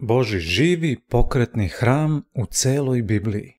Božji živi pokretni hram u celoj Bibliji.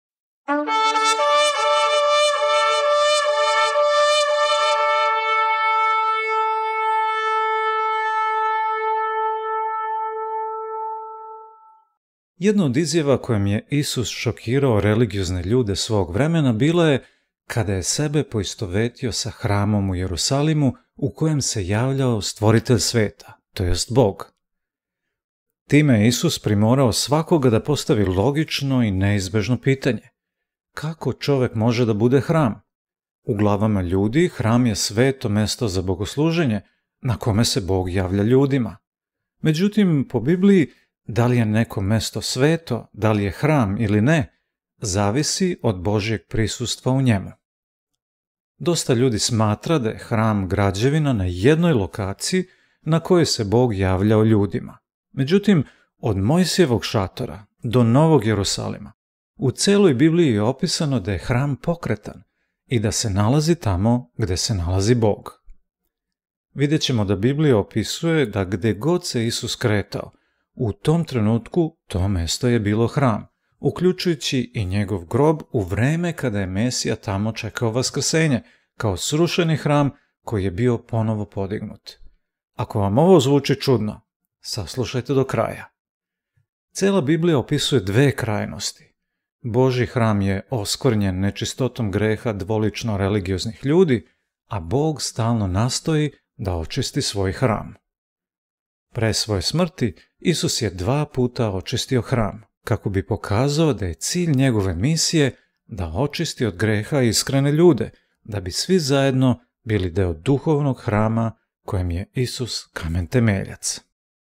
Jedna od izjava kojom je Isus šokirao religiozne ljude svog vremena bila je kada je sebe poistovetio sa hramom u Jerusalimu u kojem se javljao stvoritelj sveta, to jest Bog. Time je Isus primorao svakoga da postavi logično i neizbežno pitanje. Kako čovek može da bude hram? U glavama ljudi hram je sveto mesto za bogosluženje na kome se Bog javlja ljudima. Međutim, po Bibliji, da li je neko mesto sveto, da li je hram ili ne, zavisi od Božjeg prisustva u njemu. Dosta ljudi smatra da je hram građevina na jednoj lokaciji na kojoj se Bog javljao ljudima. Međutim, od Mojsijevog šatora do Novog Jerusalima, u celoj Bibliji je opisano da je hram pokretan i da se nalazi tamo gde se nalazi Bog. Vidjet ćemo da Biblija opisuje da gde god se Isus kretao, u tom trenutku to mesto je bilo hram, uključujući i njegov grob u vreme kada je Mesija tamo čekao vaskrsenje, kao srušeni hram koji je bio ponovo podignut. Ako vam ovo zvuči čudno, saslušajte do kraja. Cela Biblija opisuje dve krajnosti. Božji hram je oskvrnjen nečistotom greha dvolično religioznih ljudi, a Bog stalno nastoji da očisti svoj hram. Pre svoje smrti Isus je 2 puta očistio hram, kako bi pokazao da je cilj njegove misije da očisti od greha iskrene ljude, da bi svi zajedno bili deo duhovnog hrama kojem je Isus kamen temeljac.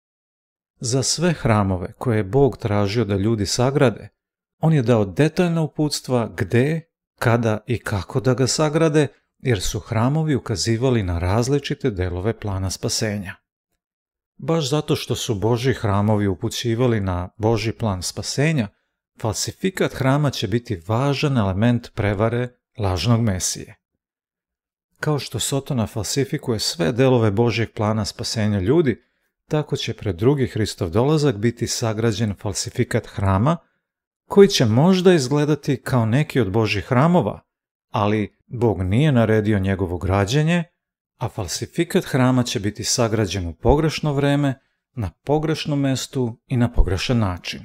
Za sve hramove koje je Bog tražio da ljudi sagrade, on je dao detaljna uputstva gde, kada i kako da ga sagrade, jer su hramovi ukazivali na različite delove plana spasenja. Baš zato što su Božji hramovi upućivali na Božji plan spasenja, falsifikat hrama će biti važan element prevare lažnog Mesije. Kao što Sotona falsifikuje sve delove Božjeg plana spasenja ljudi, tako će pred drugi Hristov dolazak biti sagrađen falsifikat hrama, koji će možda izgledati kao neki od Božjih hramova, ali Bog nije naredio njegovo građenje, a falsifikat hrama će biti sagrađen u pogrešno vreme, na pogrešnom mestu i na pogrešan način.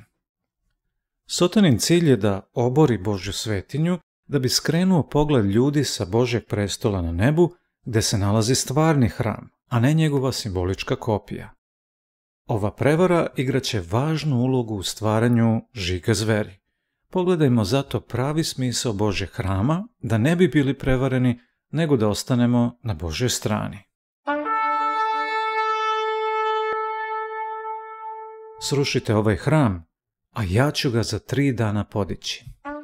Sotonin cilj je da obori Božju svetinju, da bi skrenuo pogled ljudi sa Božjeg prestola na nebu, gde se nalazi stvarni hram, a ne njegova simbolička kopija. Ova prevara igraće važnu ulogu u stvaranju žiga zveri. Pogledajmo zato pravi smisao Božjeg hrama, da ne bi bili prevareni, nego da ostanemo na Božjoj strani. Srušite ovaj hram, a ja ću ga za 3 dana podići.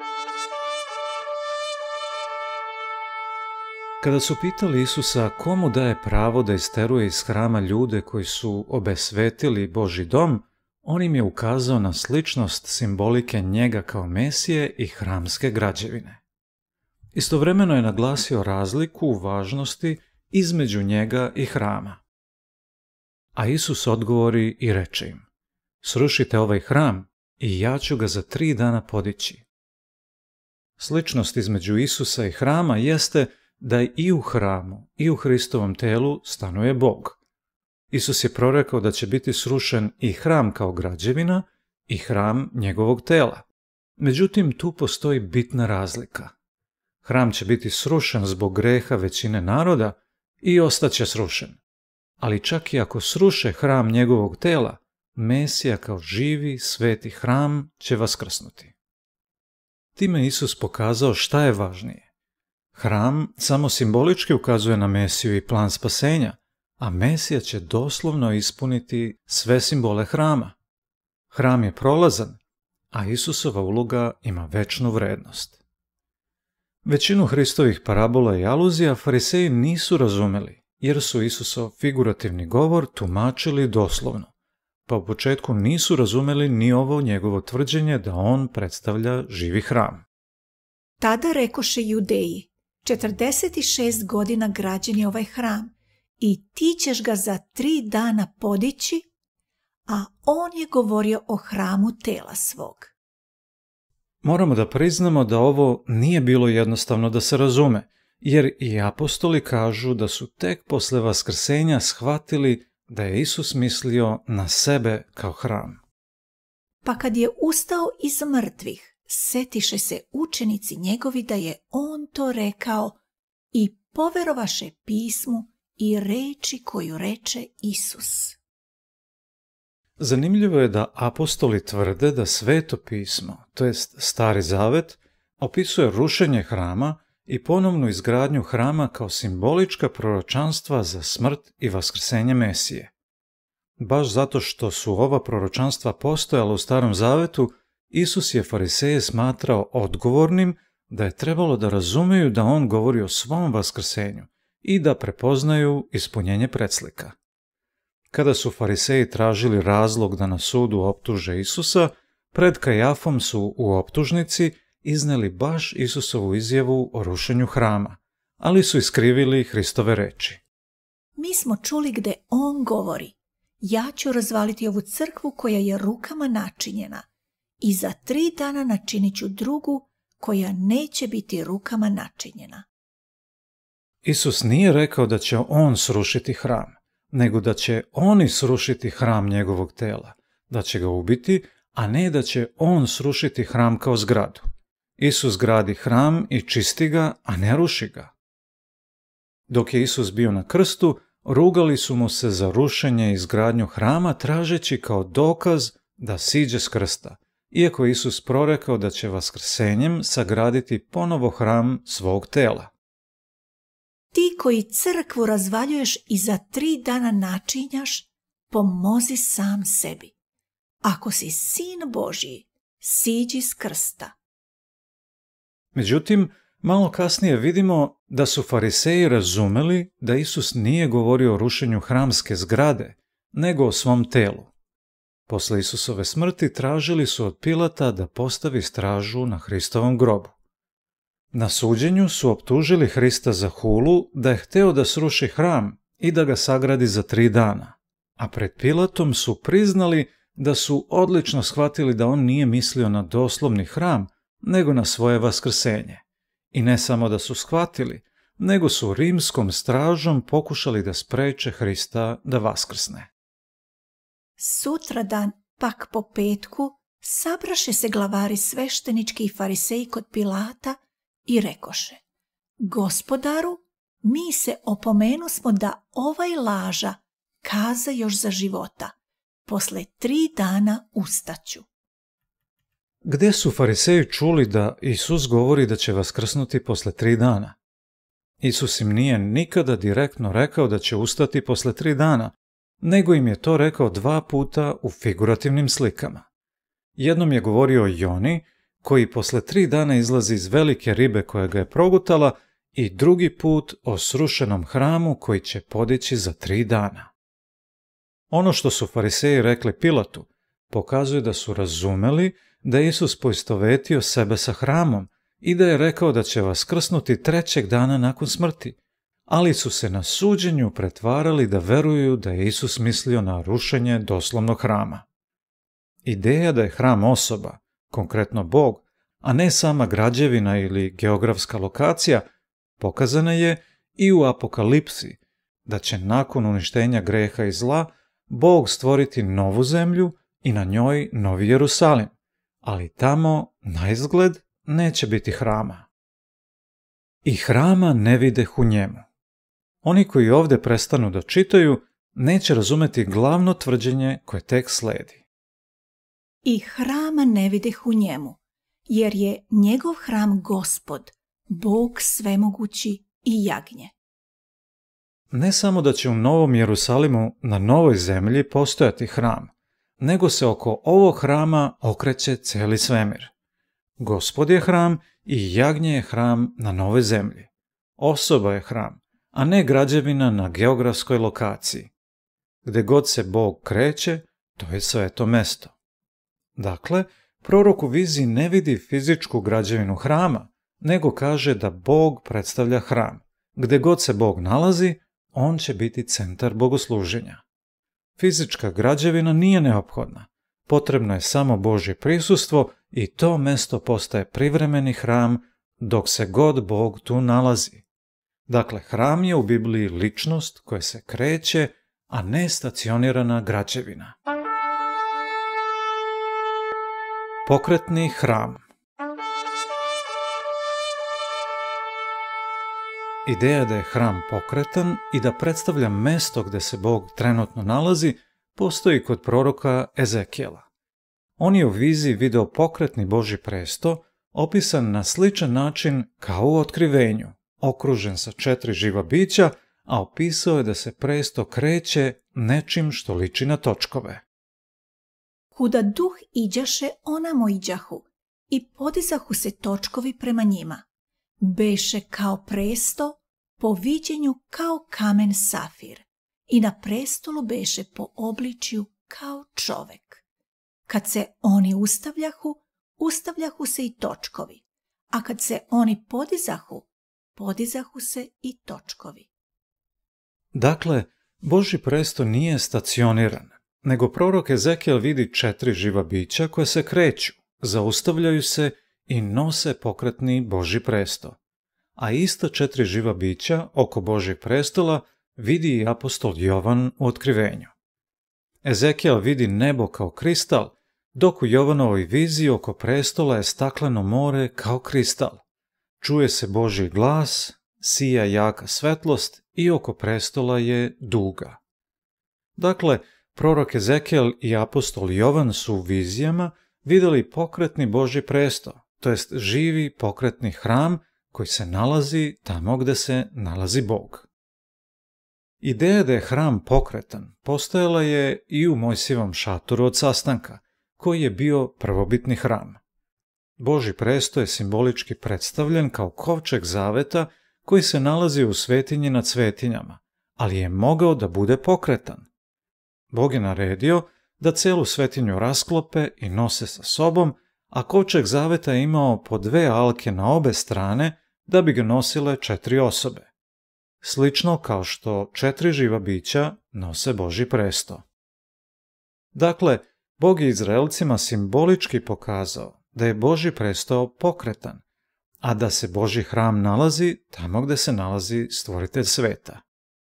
Kada su pitali Isusa komu daje pravo da isteruje iz hrama ljude koji su obesvetili Božji dom, on im je ukazao na sličnost simbolike njega kao Mesije i hramske građevine. Istovremeno je naglasio razliku u važnosti između njega i hrama. A Isus odgovori i reče im: srušite ovaj hram i ja ću ga za 3 dana podići. Sličnost između Isusa i hrama jeste da i u hramu i u Hristovom telu stanuje Bog. Isus je prorekao da će biti srušen i hram kao građevina i hram njegovog tela. Međutim, tu postoji bitna razlika. Hram će biti srušen zbog greha većine naroda i ostaće srušen. Ali čak i ako sruše hram njegovog tela, Mesija kao živi, sveti hram će vaskrsnuti. Time Isus pokazao šta je važnije. Hram samo simbolički ukazuje na Mesiju i plan spasenja, a Mesija će doslovno ispuniti sve simbole hrama. Hram je prolazan, a Isusova uloga ima večnu vrednost. Većinu Hristovih parabola i aluzija fariseji nisu razumeli, jer su Isusov figurativni govor tumačili doslovno, pa u početku nisu razumeli ni ovo njegovo tvrđenje da on predstavlja živi hram. Tada rekoše Judeji: 46 godina građen je ovaj hram i ti ćeš ga za 3 dana podići, a on je govorio o hramu tela svog. Moramo da priznamo da ovo nije bilo jednostavno da se razume, jer i apostoli kažu da su tek posle vaskrsenja shvatili da je Isus mislio na sebe kao hram. Pa kad je ustao iz mrtvih, setiše se učenici njegovi da je on to rekao i poverovaše pismu i reči koju reče Isus. Zanimljivo je da apostoli tvrde da Sveto pismo, to jest Stari zavet, opisuje rušenje hrama i ponovnu izgradnju hrama kao simbolička proročanstva za smrt i vaskrsenje Mesije. Baš zato što su ova proročanstva postojala u Starom zavetu, Isus je fariseje smatrao odgovornim da je trebalo da razumeju da on govori o svom vaskrsenju i da prepoznaju ispunjenje predslika. Kada su fariseji tražili razlog da na sudu optuže Isusa, pred Kajafom su u optužnici izneli baš Isusovu izjavu o rušenju hrama, ali su iskrivili Hristove reči. Mi smo čuli gde on govori: ja ću razvaliti ovu crkvu koja je rukama načinjena i za 3 dana načinit ću drugu koja neće biti rukama načinjena. Isus nije rekao da će on srušiti hram, nego da će oni srušiti hram njegovog tela, da će ga ubiti, a ne da će on srušiti hram kao zgradu. Isus gradi hram i čisti ga, a ne ruši ga. Dok je Isus bio na krstu, rugali su mu se za rušenje i izgradnju hrama, tražeći kao dokaz da siđe s krsta, iako je Isus prorekao da će vaskrsenjem sagraditi ponovo hram svog tela. Ti koji crkvu razvaljuješ i za 3 dana načinjaš, pomozi sam sebi. Ako si sin Božji, siđi s krsta. Međutim, malo kasnije vidimo da su fariseji razumeli da Isus nije govorio o rušenju hramske zgrade, nego o svom telu. Posle Isusove smrti tražili su od Pilata da postavi stražu na Hristovom grobu. Na suđenju su optužili Hrista za hulu da je hteo da sruši hram i da ga sagradi za 3 dana, a pred Pilatom su priznali da su odlično shvatili da on nije mislio na doslovni hram, nego na svoje vaskrsenje. I ne samo da su shvatili, nego su rimskom stražom pokušali da spreče Hrista da vaskrsne. Sutradan, pak po petku, sabraše se glavari sveštenički i fariseji kod Pilata i rekoše: Gospodaru, mi se opomenusmo da ovaj laža kaza još za života. Posle 3 dana ustaću. Gde su fariseji čuli da Isus govori da će vaskrsnuti posle 3 dana? Isus im nije nikada direktno rekao da će ustati posle 3 dana, nego im je to rekao 2 puta u figurativnim slikama. Jednom je govorio o Joni, koji posle 3 dana izlazi iz velike ribe koja ga je progutala, i drugi put o srušenom hramu koji će podići za 3 dana. Ono što su fariseji rekli Pilatu pokazuje da su razumeli da je Isus poistovetio sebe sa hramom i da je rekao da će vaskrsnuti 3. dana nakon smrti, ali su se na suđenju pretvarali da veruju da je Isus mislio na rušenje doslovnog hrama. Ideja da je hram osoba, konkretno Bog, a ne sama građevina ili geografska lokacija, pokazana je i u Apokalipsi, da će nakon uništenja greha i zla Bog stvoriti novu zemlju i na njoj novi Jerusalim, ali tamo, naizgled, neće biti hrama. I hrama ne videh u njemu. Oni koji ovdje prestanu da čitaju, neće razumeti glavno tvrđenje koje tek sledi. I hrama ne videh u njemu, jer je njegov hram Gospod, Bog svemogući i jagnje. Ne samo da će u Novom Jerusalimu na novoj zemlji postojati hram, nego se oko ovog hrama okreće cijeli svemir. Gospod je hram i jagnje je hram na novoj zemlji. Osoba je hram, a ne građevina na geografskoj lokaciji. Gde god se Bog kreće, to je sveto mesto. Dakle, prorok u viziji ne vidi fizičku građevinu hrama, nego kaže da Bog predstavlja hram. Gde god se Bog nalazi, on će biti centar bogosluženja. Fizička građevina nije neophodna. Potrebno je samo Božje prisustvo i to mesto postaje privremeni hram dok se god Bog tu nalazi. Dakle, hram je u Bibliji ličnost koja se kreće, a ne stacionirana građevina. Pokretni hram. Ideja je da je hram pokretan i da predstavlja mesto gde se Bog trenutno nalazi, postoji kod proroka Ezekijela. On je u viziji video pokretni Božji presto, opisan na sličan način kao u Otkrivenju, okružen sa 4 živa bića, a opisao je da se presto kreće nečim što liči na točkove. Kuda duh iđaše, onamo iđahu, i podizahu se točkovi prema njima. Beše kao presto, po viđenju kao kamen safir, i na prestolu beše po obličju kao čovek. Kad se oni ustavljahu se i točkovi, a kad se oni podizahu se i točkovi. Dakle, Božji presto nije stacioniran, nego prorok Ezekijel vidi 4 živa bića koje se kreću, zaustavljaju se i nose pokretni Božji presto. A ista 4 živa bića oko Božjeg prestola vidi i apostol Jovan u Otkrivenju. Ezekijel vidi nebo kao kristal, dok u Jovanovoj viziji oko prestola je stakleno more kao kristal. Čuje se Božji glas, sija jaka svetlost i oko prestola je duga. Dakle, prorok Ezekijel i apostol Jovan su u vizijama vidjeli pokretni Božji presto, to jest živi pokretni hram koji se nalazi tamo gde se nalazi Bog. Ideja da je hram pokretan postojala je i u Mojsijevom šatoru od sastanka, koji je bio prvobitni hram. Božji presto je simbolički predstavljen kao kovčeg zaveta koji se nalazi u svetinji nad svetinjama, ali je mogao da bude pokretan. Bog je naredio da celu svetinju rasklope i nose sa sobom, a kovčeg zaveta je imao po 2 alke na obe strane da bi ga nosile 4 osobe. Slično kao što 4 živa bića nose Božji presto. Dakle, Bog je Izraelcima simbolički pokazao da je Božji presto pokretan, a da se Božji hram nalazi tamo gde se nalazi Stvoritelj sveta.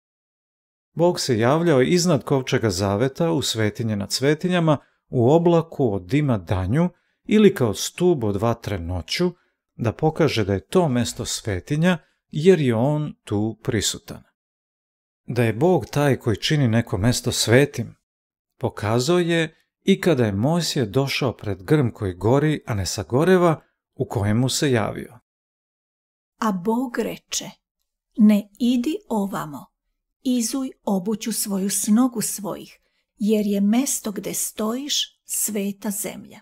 Bog se javljao iznad kovčega zaveta u svetinje nad svetinjama u oblaku od dima danju ili kao stub od vatre noću, da pokaže da je to mesto svetinja jer je on tu prisutan. Da je Bog taj koji čini neko mesto svetim, pokazao je i kada je Mojsije došao pred grm koji gori, a ne sagoreva, u kojemu se javio. A Bog reče, ne idi ovamo, izuj obuću svoju s nogu svojih, jer je mesto gde stojiš sveta zemlja.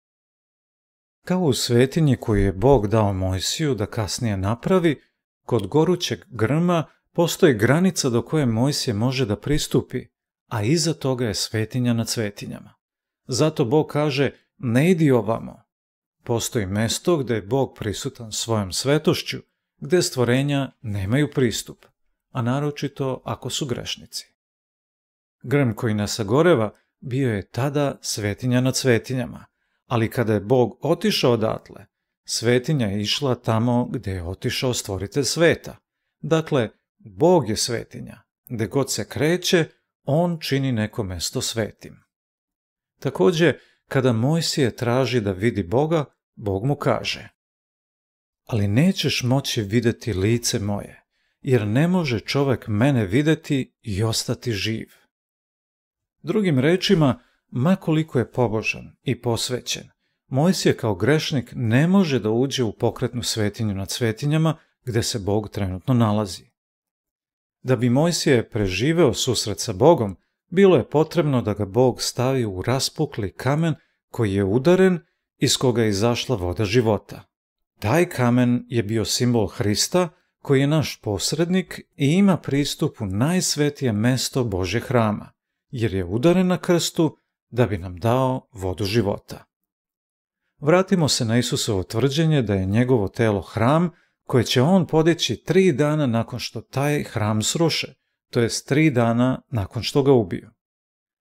Kao u svetinji koju je Bog dao Mojsiju da kasnije napravi, kod gorućeg grma postoji granica do koje Mojsije može da pristupi, a iza toga je svetinja nad svetinjama. Zato Bog kaže, ne idi ovamo. Postoji mesto gde je Bog prisutan svojom svetošću, gde stvorenja nemaju pristup, a naročito ako su grešnici. Grm koji ne sagoreva bio je tada svetinja nad svetinjama, ali kada je Bog otišao odatle, svetinja je išla tamo gde je otišao Stvoritelj sveta. Dakle, Bog je svetinja. Gde god se kreće, on čini neko mesto svetim. Takođe, kada Mojsije traži da vidi Boga, Bog mu kaže: ali nećeš moći videti lice moje, jer ne može čovek mene videti i ostati živ. Drugim rečima, ma koliko je pobožan i posvećen, Mojsije kao grešnik ne može da uđe u pokretnu svetinju nad svetinjama gde se Bog trenutno nalazi. Da bi Mojsije preživeo susret sa Bogom, bilo je potrebno da ga Bog stavi u raspukli kamen koji je udaren, iz koga je izašla voda života. Taj kamen je bio simbol Hrista, koji je naš posrednik i ima pristup u najsvetije mesto Božjeg hrama, jer je udaren na krstu da bi nam dao vodu života. Vratimo se na Isusovo tvrđenje da je njegovo telo hram koje će on podići 3 dana nakon što taj hram sruše, to jest 3 dana nakon što ga ubiju.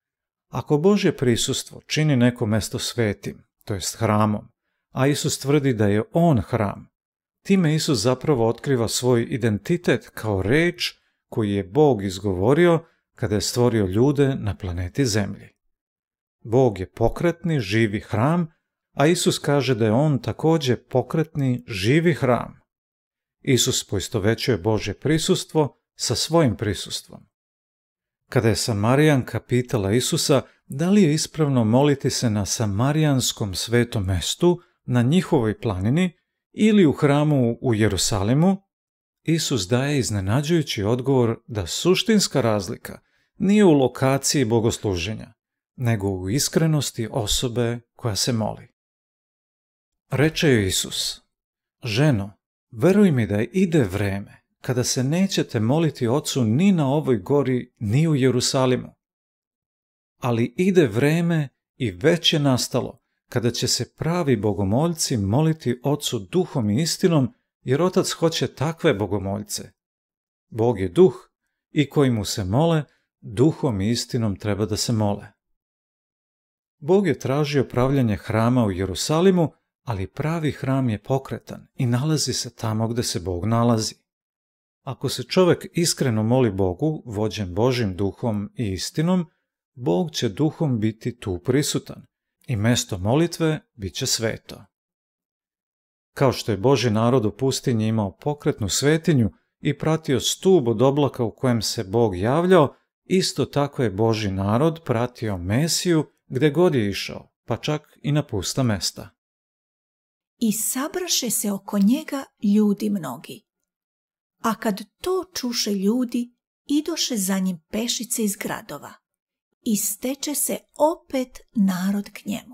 Ako Božje prisustvo čini neko mesto svetim, to jest hramom, a Isus tvrdi da je on hram, time Isus zapravo otkriva svoj identitet kao reč koji je Bog izgovorio kada je stvorio ljude na planeti Zemlji. Bog je pokretni, živi hram, a Isus kaže da je on također pokretni, živi hram. Isus poistovećuje Božje prisustvo sa svojim prisustvom. Kada je Samarijanka pitala Isusa da li je ispravno moliti se na samarijanskom svetom mestu, na njihovoj planini ili u hramu u Jerusalimu, Isus daje iznenađujući odgovor da suštinska razlika nije u lokaciji bogosluženja, nego u iskrenosti osobe koja se moli. Reče joj Isus: ženo, veruj mi da ide vreme kada se nećete moliti Ocu ni na ovoj gori, ni u Jerusalimu. Ali ide vreme i već je nastalo kada će se pravi bogomoljci moliti Ocu duhom i istinom, jer Otac hoće takve bogomoljce. Bog je duh i koji mu se mole, duhom i istinom treba da se mole. Bog je tražio pravljanje hrama u Jerusalimu, ali pravi hram je pokretan i nalazi se tamo gde se Bog nalazi. Ako se čovek iskreno moli Bogu, vođen Božjim duhom i istinom, Bog će duhom biti tu prisutan i mesto molitve bit će sveto. Kao što je Božji narod u pustinji imao pokretnu svetinju i pratio stub od oblaka u kojem se Bog javljao, isto tako je Božji narod pratio Mesiju gde god je išao, pa čak i na pusta mesta. I sabraše se oko njega ljudi mnogi. A kad to čuše ljudi, idoše za njim pešice iz gradova. I steče se opet narod k njemu.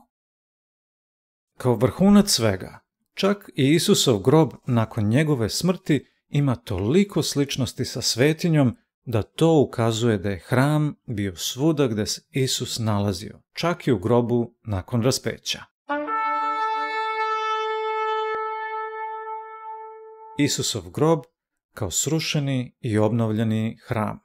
Kao vrhunac svega, čak i Isusov grob nakon njegove smrti ima toliko sličnosti sa svetinjom da to ukazuje da je hram bio svuda gde se Isus nalazio, čak i u grobu nakon raspeća. Isusov grob kao srušeni i obnovljeni hram.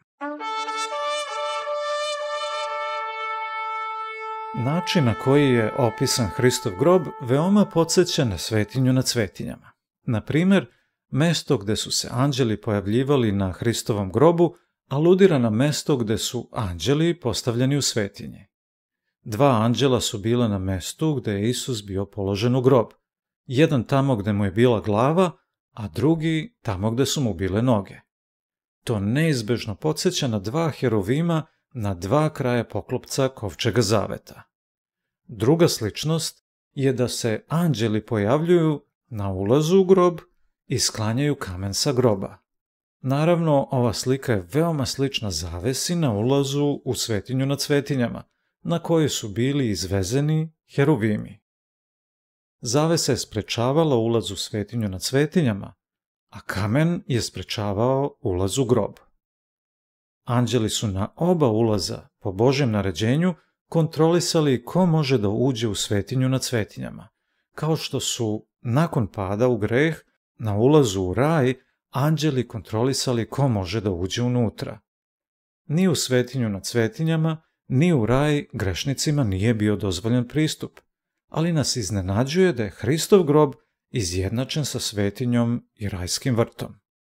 Način na koji je opisan Hristov grob veoma podsjeća na svetinju nad svetinjama. Na primjer, mesto gde su se anđeli pojavljivali na Hristovom grobu aludira na mesto gde su anđeli postavljeni u svetinji. Dva anđela su bila na mestu gde je Isus bio položen u grob. Jedan tamo gde mu je bila glava, a drugi tamo gde su mu bile noge. To neizbežno podsjeća na dva herovima na dva kraja poklopca kovčega zaveta. Druga sličnost je da se anđeli pojavljuju na ulazu u grob i sklanjaju kamen sa groba. Naravno, ova slika je veoma slična zavesi na ulazu u svetinju nad svetinjama, na kojoj su bili izvezeni herovimi. Zavesa je sprečavala ulaz u svetinju nad svetinjama, a kamen je sprečavao ulaz u grob. Anđeli su na oba ulaza, po Božjem naređenju, kontrolisali ko može da uđe u svetinju nad svetinjama, kao što su, nakon pada u greh, na ulazu u raj, anđeli kontrolisali ko može da uđe unutra. Ni u svetinju nad svetinjama, ni u raj grešnicima nije bio dozvoljen pristup, ali nas iznenađuje da je Hristov grob izjednačen sa svetinjom i rajskim vrtom.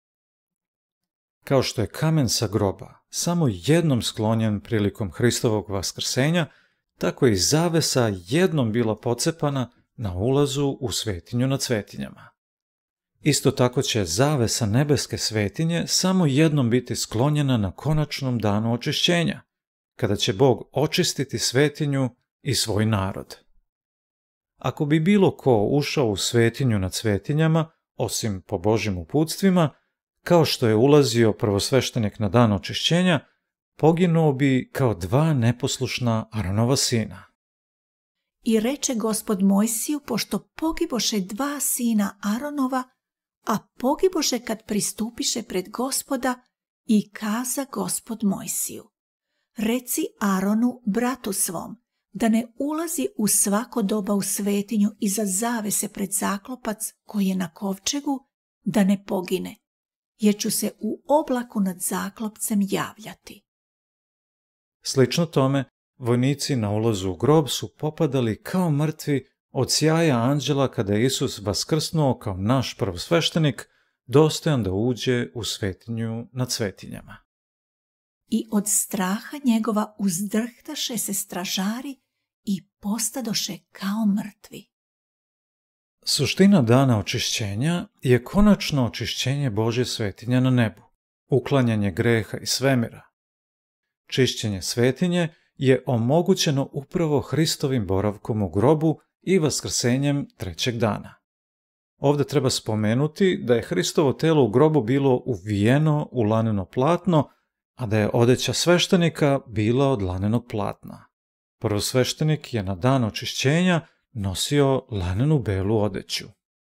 Kao što je kamen sa groba samo jednom sklonjen prilikom Hristovog vaskrsenja, tako je i zavesa jednom bila pocepana na ulazu u svetinju nad svetinjama. Isto tako će zavesa nebeske svetinje samo jednom biti sklonjena na konačnom danu očišćenja, kada će Bog očistiti svetinju i svoj narod. Ako bi bilo ko ušao u svetinju nad svetinjama, osim po Božjim uputstvima, kao što je ulazio prvosveštenik na dan očišćenja, poginuo bi kao dva neposlušna Aronova sina. I reče Gospod Mojsiju, pošto pogiboše dva sina Aronova, a pogiboše kad pristupiše pred Gospoda, i kaza Gospod Mojsiju: reci Aronu, bratu svom, da ne ulazi u svako doba u svetinju iza zavese pred zaklopac koji je na kovčegu, da ne pogine, jer ću se u oblaku nad zaklopcem javljati. Slično tome, vojnici na ulazu u grob su popadali kao mrtvi od sjaja anđela kada je Isus vaskrsnuo kao naš prvosveštenik, dostojan da uđe u svetinju nad svetinjama. I od straha njegova uzdrhtaše se stražari i postadoše kao mrtvi. Suština dana očišćenja je konačno očišćenje Božje svetinje na nebu, uklanjanje greha i svemira. Čišćenje svetinje je omogućeno upravo Hristovim boravkom u grobu i vaskrsenjem trećeg dana. Ovdje treba spomenuti da je Hristovo telo u grobu bilo uvijeno u laneno platno, a da je odeća sveštenika bila od lanenog platna. Prvosveštenik je na dan očišćenja nosio lanenu belu odeću.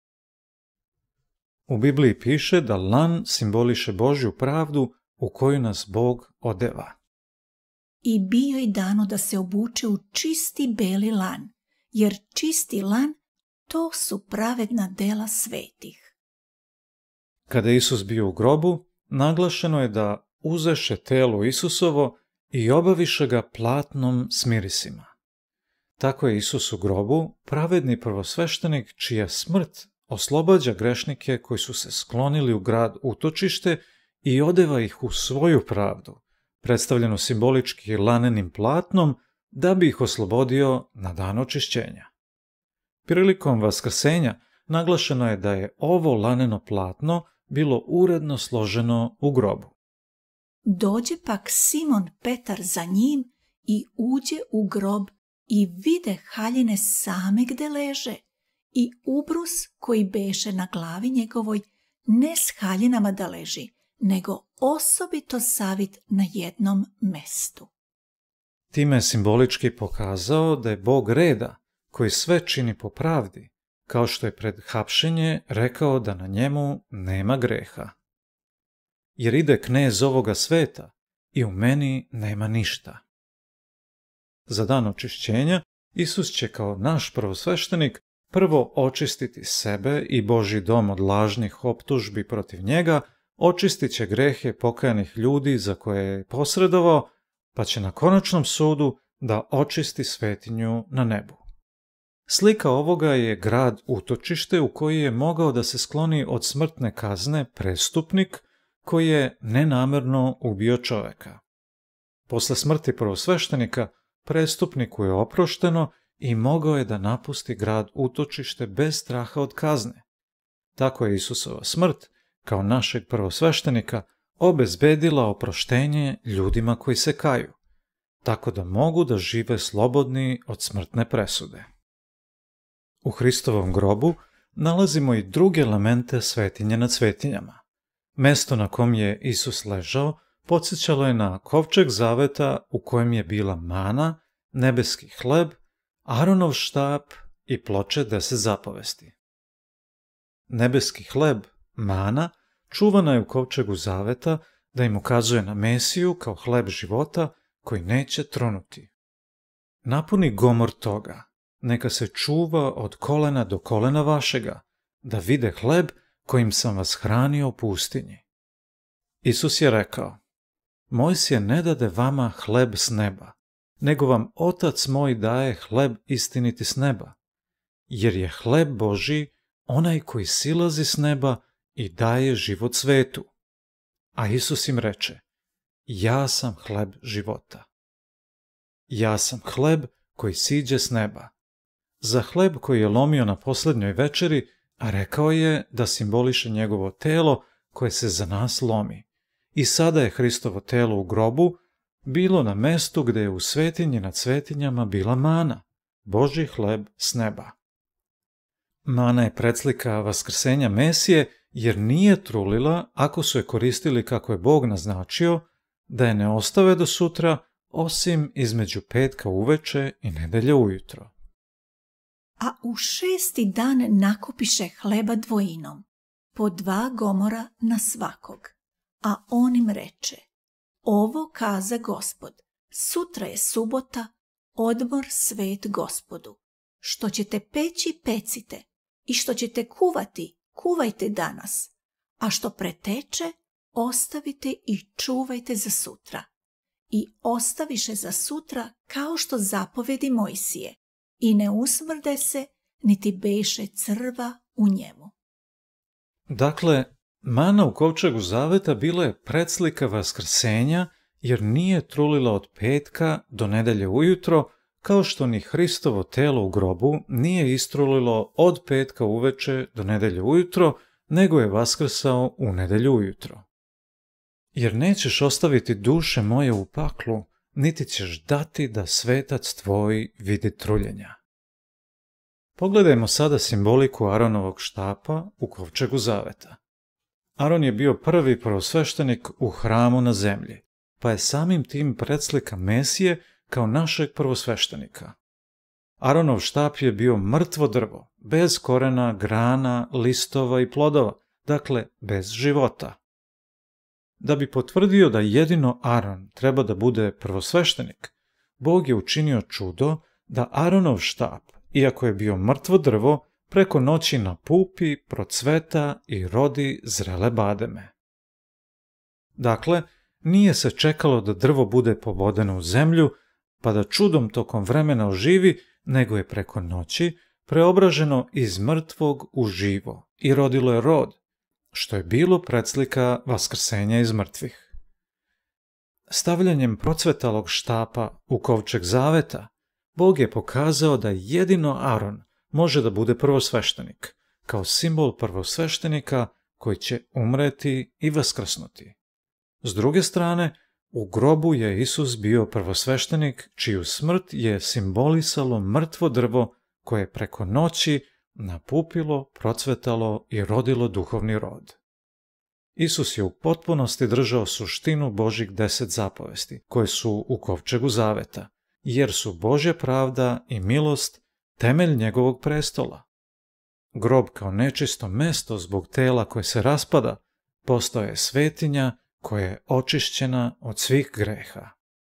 U Bibliji piše da lan simboliše Božju pravdu u koju nas Bog odeva. I bio je dano da se obuče u čisti beli lan, jer čisti lan to su pravedna dela svetih. Kada je Isus bio u grobu, naglašeno je da uzeše telo Isusovo i obaviše ga platnom s mirisima. Tako je Isus u grobu pravedni prvosveštenik čija smrt oslobađa grešnike koji su se sklonili u grad utočište i odeva ih u svoju pravdu, predstavljenu simbolički lanenim platnom, da bi ih oslobodio na dan očišćenja. Prilikom vaskrsenja naglašeno je da je ovo laneno platno bilo uredno složeno u grobu. Dođe pak Simon Petar za njim i uđe u grob i vide haljine same gde leže i ubrus koji beše na glavi njegovoj, ne s haljinama da leži, nego osobito savit na jednom mestu. Time je simbolički pokazao da je Bog reda, koji sve čini po pravdi, kao što je pred hapšenje rekao da na njemu nema greha. Jer ide knez ovoga sveta i u meni nema ništa. Za dan očišćenja Isus će kao naš prvosveštenik prvo očistiti sebe i Božji dom od lažnih optužbi protiv njega, očistit će grehe pokajanih ljudi za koje je posredovao, pa će na konačnom sudu da očisti svetinju na nebu. Slika ovoga je grad utočište u koji je mogao da se skloni od smrtne kazne prestupnik koji je nenamerno ubio čoveka. Posle smrti prvosveštenika, prestupniku je oprošteno i mogao je da napusti grad utočište bez straha od kazne. Tako je Isusova smrt, kao našeg prvosveštenika, obezbedila oproštenje ljudima koji se kaju, tako da mogu da žive slobodni od smrtne presude. U Hristovom grobu nalazimo i druge elemente svetinje nad svetinjama. Mesto na kom je Isus ležao podsjećalo je na kovčeg zaveta u kojem je bila mana, nebeski hleb, Aronov štap i ploče 10 zapovesti. Nebeski hleb, mana, čuvana je u kovčegu zaveta da im ukazuje na Mesiju kao hleb života koji neće tronuti. Napuni gomor toga, neka se čuva od kolena do kolena vašega, da vide hleb kojim sam vas hranio u pustinji. Isus je rekao, Mojsije ne dade vama hleb s neba, nego vam Otac moj daje hleb istiniti s neba, jer je hleb Božji onaj koji silazi s neba i daje život svetu. A Isus im reče, ja sam hleb života. Ja sam hleb koji siđe s neba. Za hleb koji je lomio na posljednjoj večeri, a rekao je da simboliše njegovo telo koje se za nas lomi. I sada je Hristovo telo u grobu bilo na mestu gde je u svetinji nad svetinjama bila mana, Božji hleb s neba. Mana je predslika vaskrsenja Mesije, jer nije trulila ako su je koristili kako je Bog naznačio, da je ne ostave do sutra, osim između petka uveče i nedelje ujutro. A u 6. dan nakupiše hleba dvojinom, po 2 gomora na svakog. A on im reče, ovo kaza Gospod, sutra je subota, odmor svet Gospodu. Što ćete peći, pecite, i što ćete kuvati, kuvajte danas, a što preteče, ostavite i čuvajte za sutra. i ostaviše za sutra kao što zapovedi Mojsije i ne usmrde se, niti beše crva u njemu. Dakle, mana u kovčegu zaveta bila je predslika vaskrsenja, jer nije trulila od petka do nedelje ujutro, kao što ni Hristovo telo u grobu nije istrulilo od petka uveče do nedelje ujutro, nego je vaskrsao u nedelju ujutro. Jer nećeš ostaviti duše moje u paklu, niti ćeš dati da svetac tvoj vidi truljenja. Pogledajmo sada simboliku Aronovog štapa u kovčegu zaveta. Aron je bio prvi prvosveštenik u hramu na zemlji, pa je samim tim predslika Mesije kao našeg prvosveštenika. Aronov štap je bio mrtvo drvo, bez korena, grana, listova i plodova, dakle bez života. Da bi potvrdio da jedino Aron treba da bude prvosveštenik, Bog je učinio čudo da Aronov štap, iako je bio mrtvo drvo, preko noći napupi, procveta i rodi zrele bademe. Dakle, nije se čekalo da drvo bude pobodeno u zemlju, pa da čudom tokom vremena oživi, nego je preko noći preobraženo iz mrtvog u živo i rodilo je rod, što je bilo predslika vaskrsenja iz mrtvih. Stavljanjem procvetalog štapa u kovčeg zaveta, Bog je pokazao da jedino Aron može da bude prvosveštenik, kao simbol prvosveštenika koji će umreti i vaskrsnuti. S druge strane, u grobu je Isus bio prvosveštenik, čiju smrt je simbolisalo mrtvo drvo koje je preko noći napupilo, procvetalo i rodilo duhovni rod. Isus je u potpunosti držao suštinu Božjih 10 zapovesti, koje su u kovčegu zaveta, jer su Božja pravda i milost temelj njegovog prestola. Grob kao nečisto mesto zbog tela koje se raspada, postao je svetinja koja je očišćena od svih greha.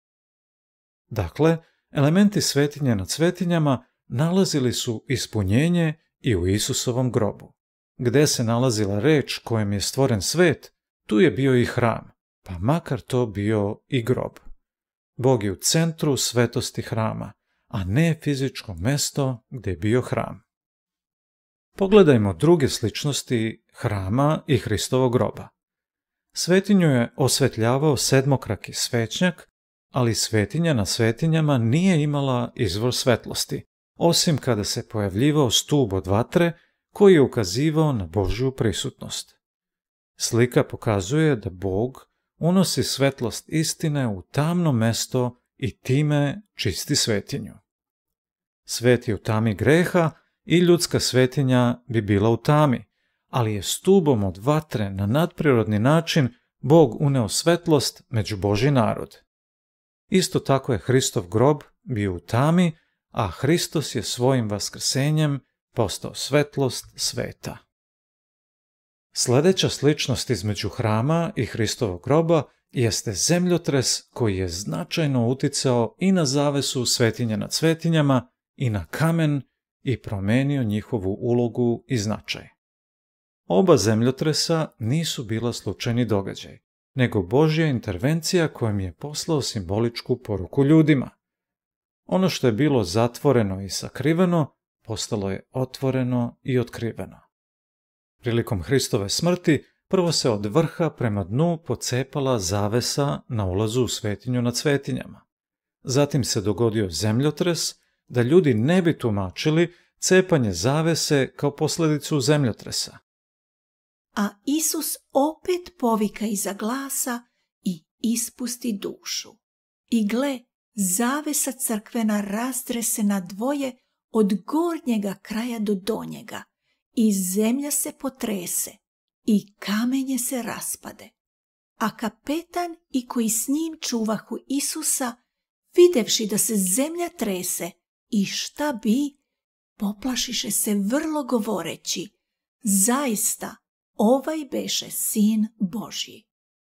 Dakle, elementi svetinje nad svetinjama nalazili su ispunjenje i u Isusovom grobu. Gde se nalazila reč kojom je stvoren svet, tu je bio i hram, pa makar to bio i grob. Bog je u centru svetosti hrama, a ne fizičko mesto gde je bio hram. Pogledajmo druge sličnosti hrama i Hristovog groba. Svetinju je osvetljavao sedmokraki svećnjak, ali svetinja na svetinjama nije imala izvor svetlosti, osim kada se pojavljivao stub od vatre koji je ukazivao na Božju prisutnost. Slika pokazuje da Bog unosi svetlost istine u tamno mesto i time čisti svetinju. Svet je u tami greha i ljudska svetinja bi bila u tami, ali je stubom od vatre na nadprirodni način Bog uneo svetlost među Božji narod. Isto tako je Hristov grob bio u tami, a Hristos je svojim vaskrsenjem postao svetlost sveta. Sljedeća sličnost između hrama i Hristovog groba jeste zemljotres koji je značajno uticao i na zavesu svetinja nad svetinjama i na kamen i promenio njihovu ulogu i značaj. Oba zemljotresa nisu bila slučajni događaj, nego Božja intervencija kojom je poslao simboličku poruku ljudima. Ono što je bilo zatvoreno i sakriveno, postalo je otvoreno i otkriveno. Prilikom Hristove smrti, prvo se od vrha prema dnu pocepala zavesa na ulazu u svetinju nad svetinjama. Zatim se dogodio zemljotres, da ljudi ne bi tumačili cepanje zavese kao posljedicu zemljotresa. A Isus opet povika iza glasa i ispusti dušu. I gle, zavesa crkvena razdre se na dvoje od gornjega kraja do donjega, i zemlja se potrese, i kamenje se raspade. A kapetan i koji s njim čuvahu Isusa, videvši da se zemlja trese, i šta bi, poplašiše se vrlo govoreći, zaista, ovaj beše sin Božji.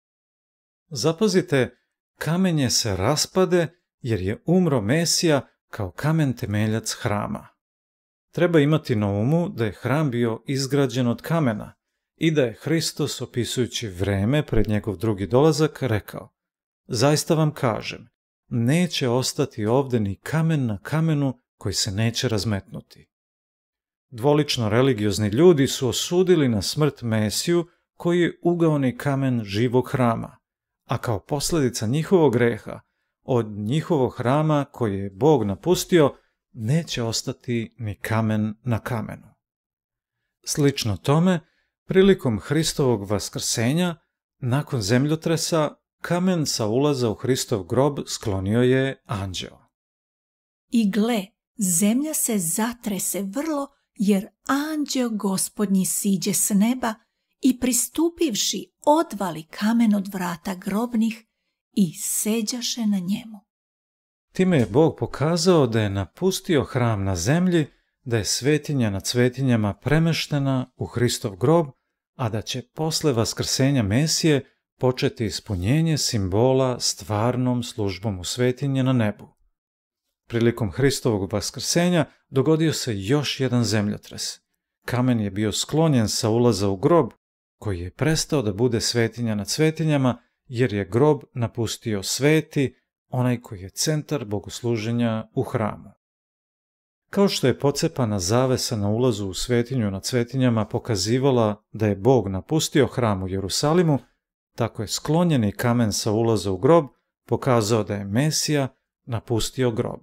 Zapazite, kamenje se raspade jer je umro Mesija kao kamen temeljac hrama. Treba imati na umu da je hram bio izgrađen od kamena i da je Hristos, opisujući vreme pred njegov drugi dolazak, rekao: zaista vam kažem, neće ostati ovde ni kamen na kamenu koji se neće razmetnuti. Dvolično religiozni ljudi su osudili na smrt Mesiju koji je ugaoni kamen živog hrama, a kao posljedica njihovog greha, od njihovog hrama koji je Bog napustio, neće ostati ni kamen na kamenu. Slično tome, prilikom Hristovog vaskrsenja, nakon zemljotresa, kamen sa ulaza u Hristov grob sklonio je anđeo. I gle, zemlja se zatrese vrlo, jer anđeo Gospodnji siđe s neba i pristupivši odvali kamen od vrata grobnih i seđaše na njemu. Time je Bog pokazao da je napustio hram na zemlji, da je svetinja nad svetinjama premeštena u Hristov grob, a da će posle vaskrsenja Mesije početi ispunjenje simbola stvarnom službom u svetinje na nebu. Prilikom Hristovog vaskrsenja dogodio se još jedan zemljotres. Kamen je bio sklonjen sa ulaza u grob, koji je prestao da bude svetinja nad svetinjama, jer je grob napustio sveti, onaj koji je centar bogosluženja u hramu. Kao što je pocepana zavesa na ulazu u svetinju nad svetinjama pokazivala da je Bog napustio hram u Jerusalimu, tako je sklonjeni kamen sa ulaza u grob pokazao da je Mesija napustio grob.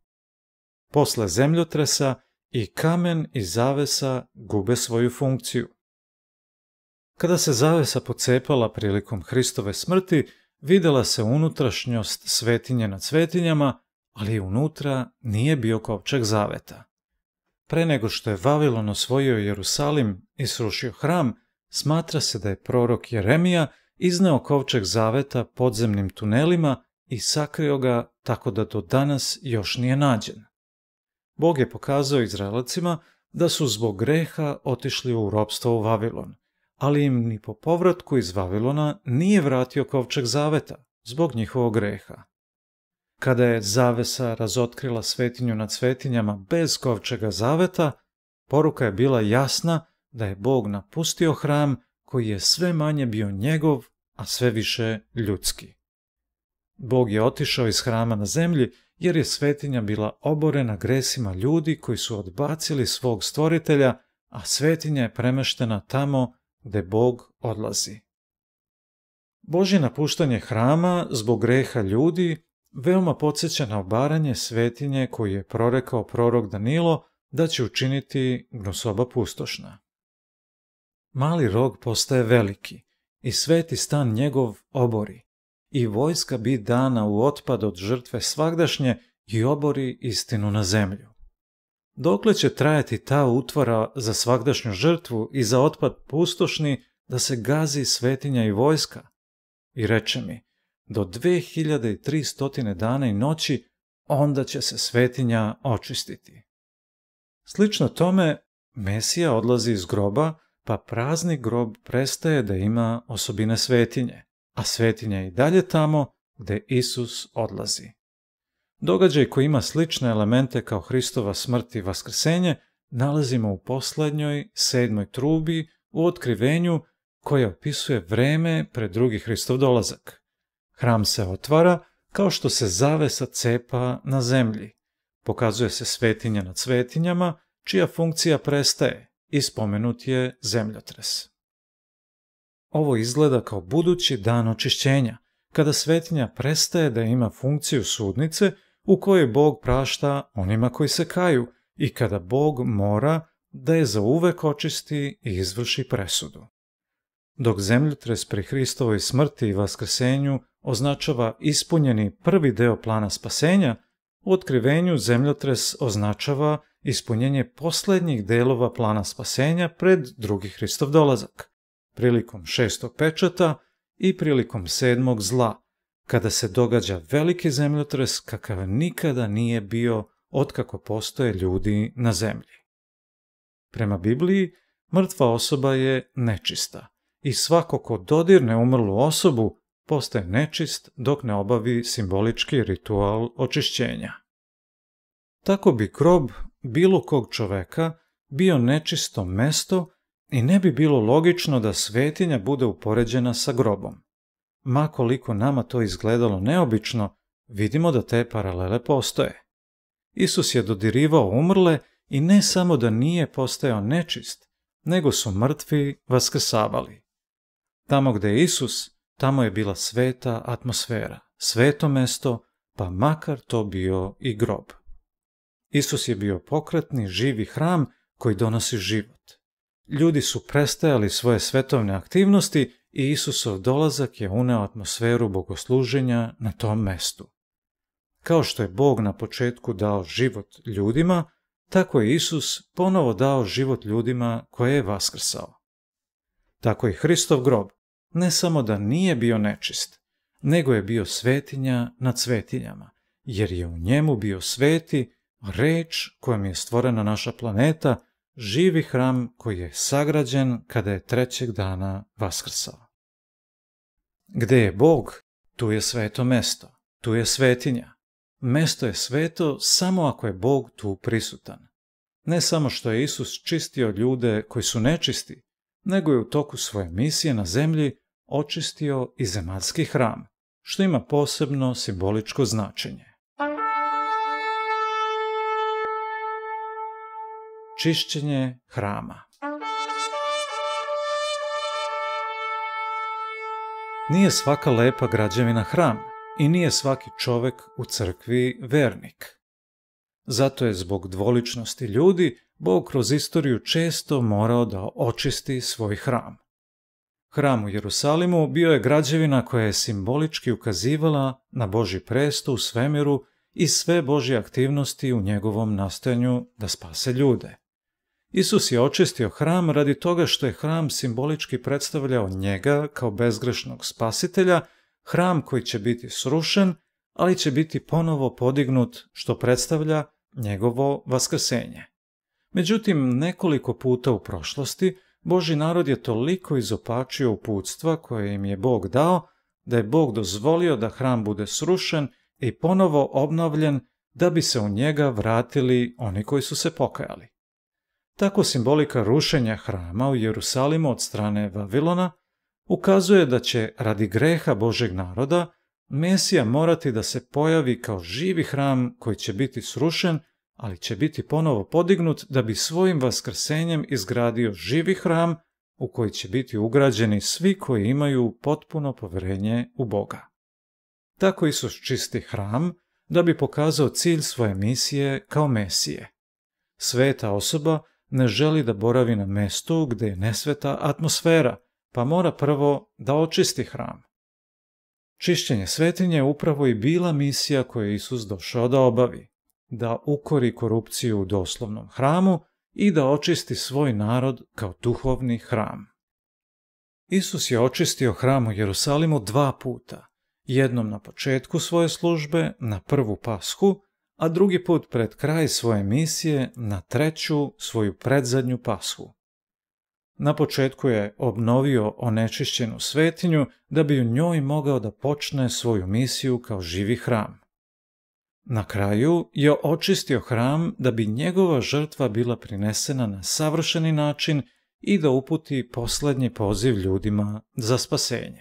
Posle zemljotresa i kamen i zavesa gube svoju funkciju. Kada se zavesa pocepala prilikom Hristove smrti, videla se unutrašnjost svetinje nad svetinjama, ali unutra nije bio kovčeg zaveta. Pre nego što je Vavilon osvojio Jerusalim i srušio hram, smatra se da je prorok Jeremija izneo kovčeg zaveta podzemnim tunelima i sakrio ga tako da do danas još nije nađen. Bog je pokazao Izraelcima da su zbog greha otišli u ropstvo u Vavilon, ali im ni po povratku iz Vavilona nije vratio kovčeg zaveta zbog njihovog greha. Kada je zavesa razotkrila svetinju nad svetinjama bez kovčega zaveta, poruka je bila jasna da je Bog napustio hram koji je sve manje bio njegov, a sve više ljudski. Bog je otišao iz hrama na zemlji jer je svetinja bila oborena gresima ljudi koji su odbacili svog stvoritelja, a svetinja je premeštena tamo gde Bog odlazi. Božje napuštanje hrama zbog greha ljudi veoma podsjeća na obaranje svetinje koju je prorekao prorok Danilo da će učiniti gnusoba pustošna. Mali rog postaje veliki i sveti stan njegov obori i vojska bi dana u otpad od žrtve svagdašnje i obori istinu na zemlju. Dokle će trajati ta utvara za svagdašnju žrtvu i za otpad pustošni da se gazi svetinja i vojska? I reče mi, do 2300 dana i noći onda će se svetinja očistiti. Slično tome, Mesija odlazi iz groba, pa prazni grob prestaje da ima osobine svetinje, a svetinja je i dalje tamo gde Isus odlazi. Događaj koji ima slične elemente kao Hristova smrt i vaskrsenje nalazimo u poslednjoj, 7. trubi u otkrivenju koja opisuje vreme pred drugi Hristov dolazak. Hram se otvara kao što se zavesa cepa na zemlji. Pokazuje se svetinja nad svetinjama, čija funkcija prestaje i spomenut je zemljotres. Ovo izgleda kao budući dan očišćenja, kada svetinja prestaje da ima funkciju sudnice u kojoj Bog prašta onima koji se kaju i kada Bog mora da je zauvek očisti i izvrši presudu. Dok zemljotres pri Hristovoj smrti i vaskrsenju označava ispunjeni prvi deo plana spasenja, u otkrivenju zemljotres označava ispunjenje poslednjih delova plana spasenja pred drugi Hristov dolazak, prilikom 6. pečata i prilikom 7. zla, kada se događa veliki zemljotres kakav nikada nije bio otkako postoje ljudi na zemlji. Prema Bibliji, mrtva osoba je nečista i svako ko dodirne umrlu osobu postaje nečist dok ne obavi simbolički ritual očišćenja. Tako bi grob bilo kog čoveka bio nečisto mesto i ne bi bilo logično da svetinja bude upoređena sa grobom. ma koliko nama to izgledalo neobično, vidimo da te paralele postoje. Isus je dodirivao umrle i ne samo da nije postajao nečist, nego su mrtvi vaskrsavali. Tamo gde je Isus, tamo je bila sveta atmosfera, sveto mesto, pa makar to bio i grob. Isus je bio pokretni, živi hram koji donosi život. Ljudi su prestajali svoje svetovne aktivnosti i Isusov dolazak je uneo atmosferu bogosluženja na tom mestu. Kao što je Bog na početku dao život ljudima, tako je Isus ponovo dao život ljudima koje je vaskrsao. Tako je Hristov grob ne samo da nije bio nečist, nego je bio svetinja nad svetinjama, jer je u njemu bio sveti reč kojom je stvorena naša planeta, živi hram koji je sagrađen kada je trećeg dana vaskrsao. Gde je Bog, tu je sveto mesto, tu je svetinja. Mesto je sveto samo ako je Bog tu prisutan. Ne samo što je Isus čistio ljude koji su nečisti, nego je u toku svoje misije na zemlji očistio i zemaljski hram, što ima posebno simboličko značenje. Čišćenje hrama. Nije svaka lepa građevina hram i nije svaki čovek u crkvi vernik. Zato je zbog dvoličnosti ljudi Bog kroz istoriju često morao da očisti svoj hram. Hram u Jerusalimu bio je građevina koja je simbolički ukazivala na Božji presto u svemiru i sve Božje aktivnosti u njegovom nastojanju da spase ljude. Isus je očistio hram radi toga što je hram simbolički predstavljao njega kao bezgrešnog spasitelja, hram koji će biti srušen, ali će biti ponovo podignut, što predstavlja njegovo vaskrsenje. Međutim, nekoliko puta u prošlosti Božji narod je toliko izopačio uputstva koje im je Bog dao, da je Bog dozvolio da hram bude srušen i ponovo obnovljen da bi se u njega vratili oni koji su se pokajali. Tako simbolika rušenja hrama u Jerusalimu od strane Vavilona ukazuje da će radi greha Božeg naroda Mesija morati da se pojavi kao živi hram koji će biti srušen, ali će biti ponovo podignut da bi svojim vaskrsenjem izgradio živi hram u koji će biti ugrađeni svi koji imaju potpuno poverenje u Boga. Tako Isus čisti hram da bi pokazao cilj svoje misije kao Mesije. Sveta osoba ne želi da boravi na mestu gde je nesveta atmosfera, pa mora prvo da očisti hram. Čišćenje svetinje je upravo i bila misija koju je Isus došao da obavi, da ukori korupciju u doslovnom hramu i da očisti svoj narod kao duhovni hram. Isus je očistio hram u Jerusalimu 2 puta, jednom na početku svoje službe, na prvu Pashu, a drugi put pred kraj svoje misije, na treću, svoju predzadnju Pashu. Na početku je obnovio onečišćenu svetinju da bi u njoj mogao da počne svoju misiju kao živi hram. Na kraju je očistio hram da bi njegova žrtva bila prinesena na savršeni način i da uputi poslednji poziv ljudima za spasenje.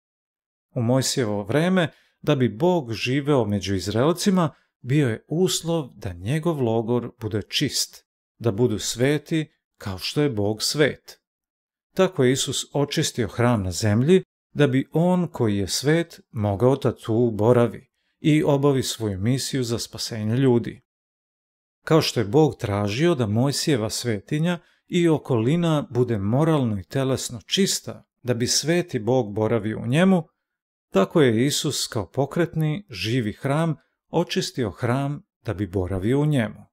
U Mojsijevo vreme, da bi Bog živeo među Izraelcima, bio je uslov da njegov logor bude čist, da budu sveti kao što je Bog svet. Tako je Isus očistio hram na zemlji da bi on koji je svet mogao da tu boravi i obavi svoju misiju za spasenje ljudi. Kao što je Bog tražio da Mojsijeva svetinja i okolina bude moralno i telesno čista da bi sveti Bog boravio u njemu, tako je Isus kao pokretni, živi hram očistio hram da bi boravio u njemu.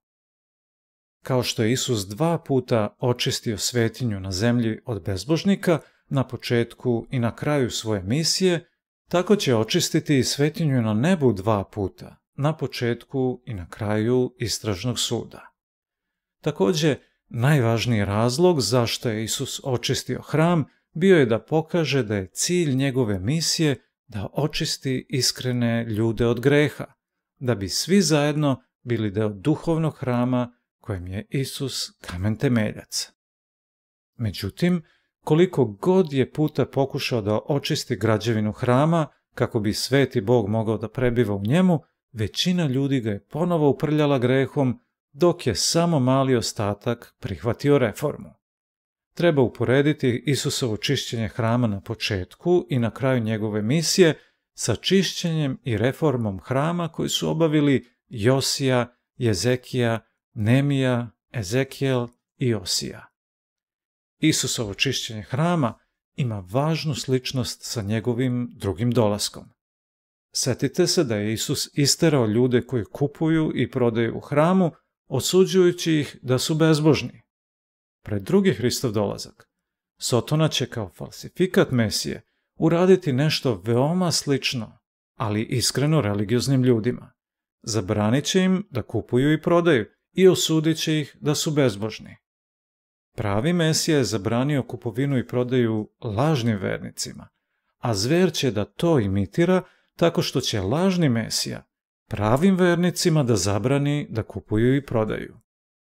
Kao što je Isus 2 puta očistio svetinju na zemlji od bezbožnika, na početku i na kraju svoje misije, tako će očistiti i svetinju na nebu 2 puta, na početku i na kraju istražnog suda. Također, najvažniji razlog zašto je Isus očistio hram bio je da pokaže da je cilj njegove misije da očisti iskrene ljude od greha, da bi svi zajedno bili deo duhovnog hrama kojem je Isus kamen temeljac. Međutim, Koliko god je puta pokušao da očisti građevinu hrama kako bi sveti Bog mogao da prebiva u njemu, većina ljudi ga je ponovo uprljala grehom, dok je samo mali ostatak prihvatio reformu. Treba uporediti Isusovo čišćenje hrama na početku i na kraju njegove misije sa čišćenjem i reformom hrama koji su obavili Josija, Jezekija, Nemija, Ezekijel i Osija. Isusovo čišćenje hrama ima važnu sličnost sa njegovim drugim dolaskom. Setite se da je Isus isterao ljude koji kupuju i prodaju u hramu, osuđujući ih da su bezbožni. Pred drugi Hristov dolazak, Sotona će kao falsifikat Mesije uraditi nešto veoma slično, ali iskreno religioznim ljudima. Zabranit će im da kupuju i prodaju i osudit će ih da su bezbožni. Pravi Mesija je zabranio kupovinu i prodaju lažnim vernicima, a zver će da to imitira tako što će lažni Mesija pravim vernicima da zabrani da kupuju i prodaju.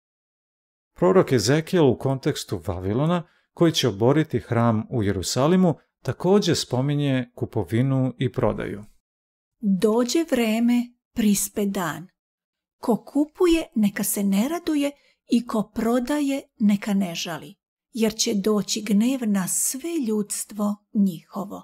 Prorok Ezekijel u kontekstu Vavilona, koji će oboriti hram u Jerusalimu, također spominje kupovinu i prodaju. Dođe vreme, prispe dan. Ko kupuje, neka se ne raduje i ko prodaje, neka ne žali, jer će doći gnev na sve ljudstvo njihovo.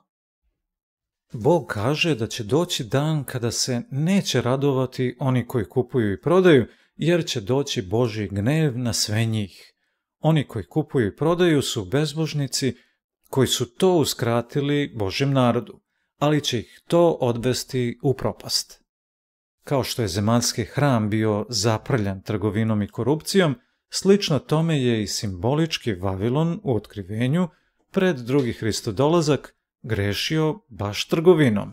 Bog kaže da će doći dan kada se neće radovati oni koji kupuju i prodaju, jer će doći Božji gnev na sve njih. Oni koji kupuju i prodaju su bezbožnici koji su to uskratili Božjem narodu, ali će ih to odvesti u propast. Kao što je zemaljski hram bio zaprljan trgovinom i korupcijom, slično tome je i simbolički Vavilon u otkrivenju pred drugi Hristov dolazak grešio baš trgovinom.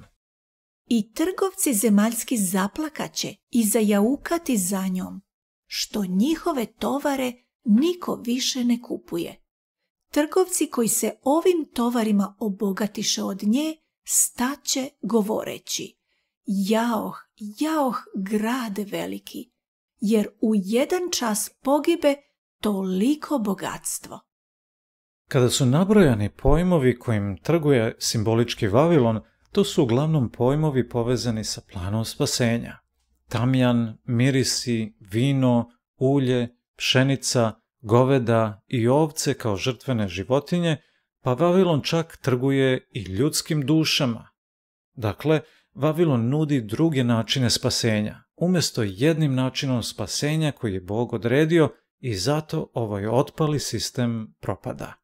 I trgovci zemaljski zaplakaće i zajaukati za njom, što njihove tovare niko više ne kupuje. Trgovci koji se ovim tovarima obogatiše od nje, staće govoreći: jaoh, jaoh, grade veliki, jer u jedan čas pogibe toliko bogatstvo. Kada su nabrojani pojmovi kojim trguje simbolički Vavilon, to su uglavnom pojmovi povezani sa planom spasenja. Tamjan, mirisi, vino, ulje, pšenica, goveda i ovce kao žrtvene životinje, pa Vavilon čak trguje i ljudskim dušama. Dakle, Vavilon nudi druge načine spasenja, umjesto jednim načinom spasenja koji je Bog odredio, i zato ovaj otpali sistem propada.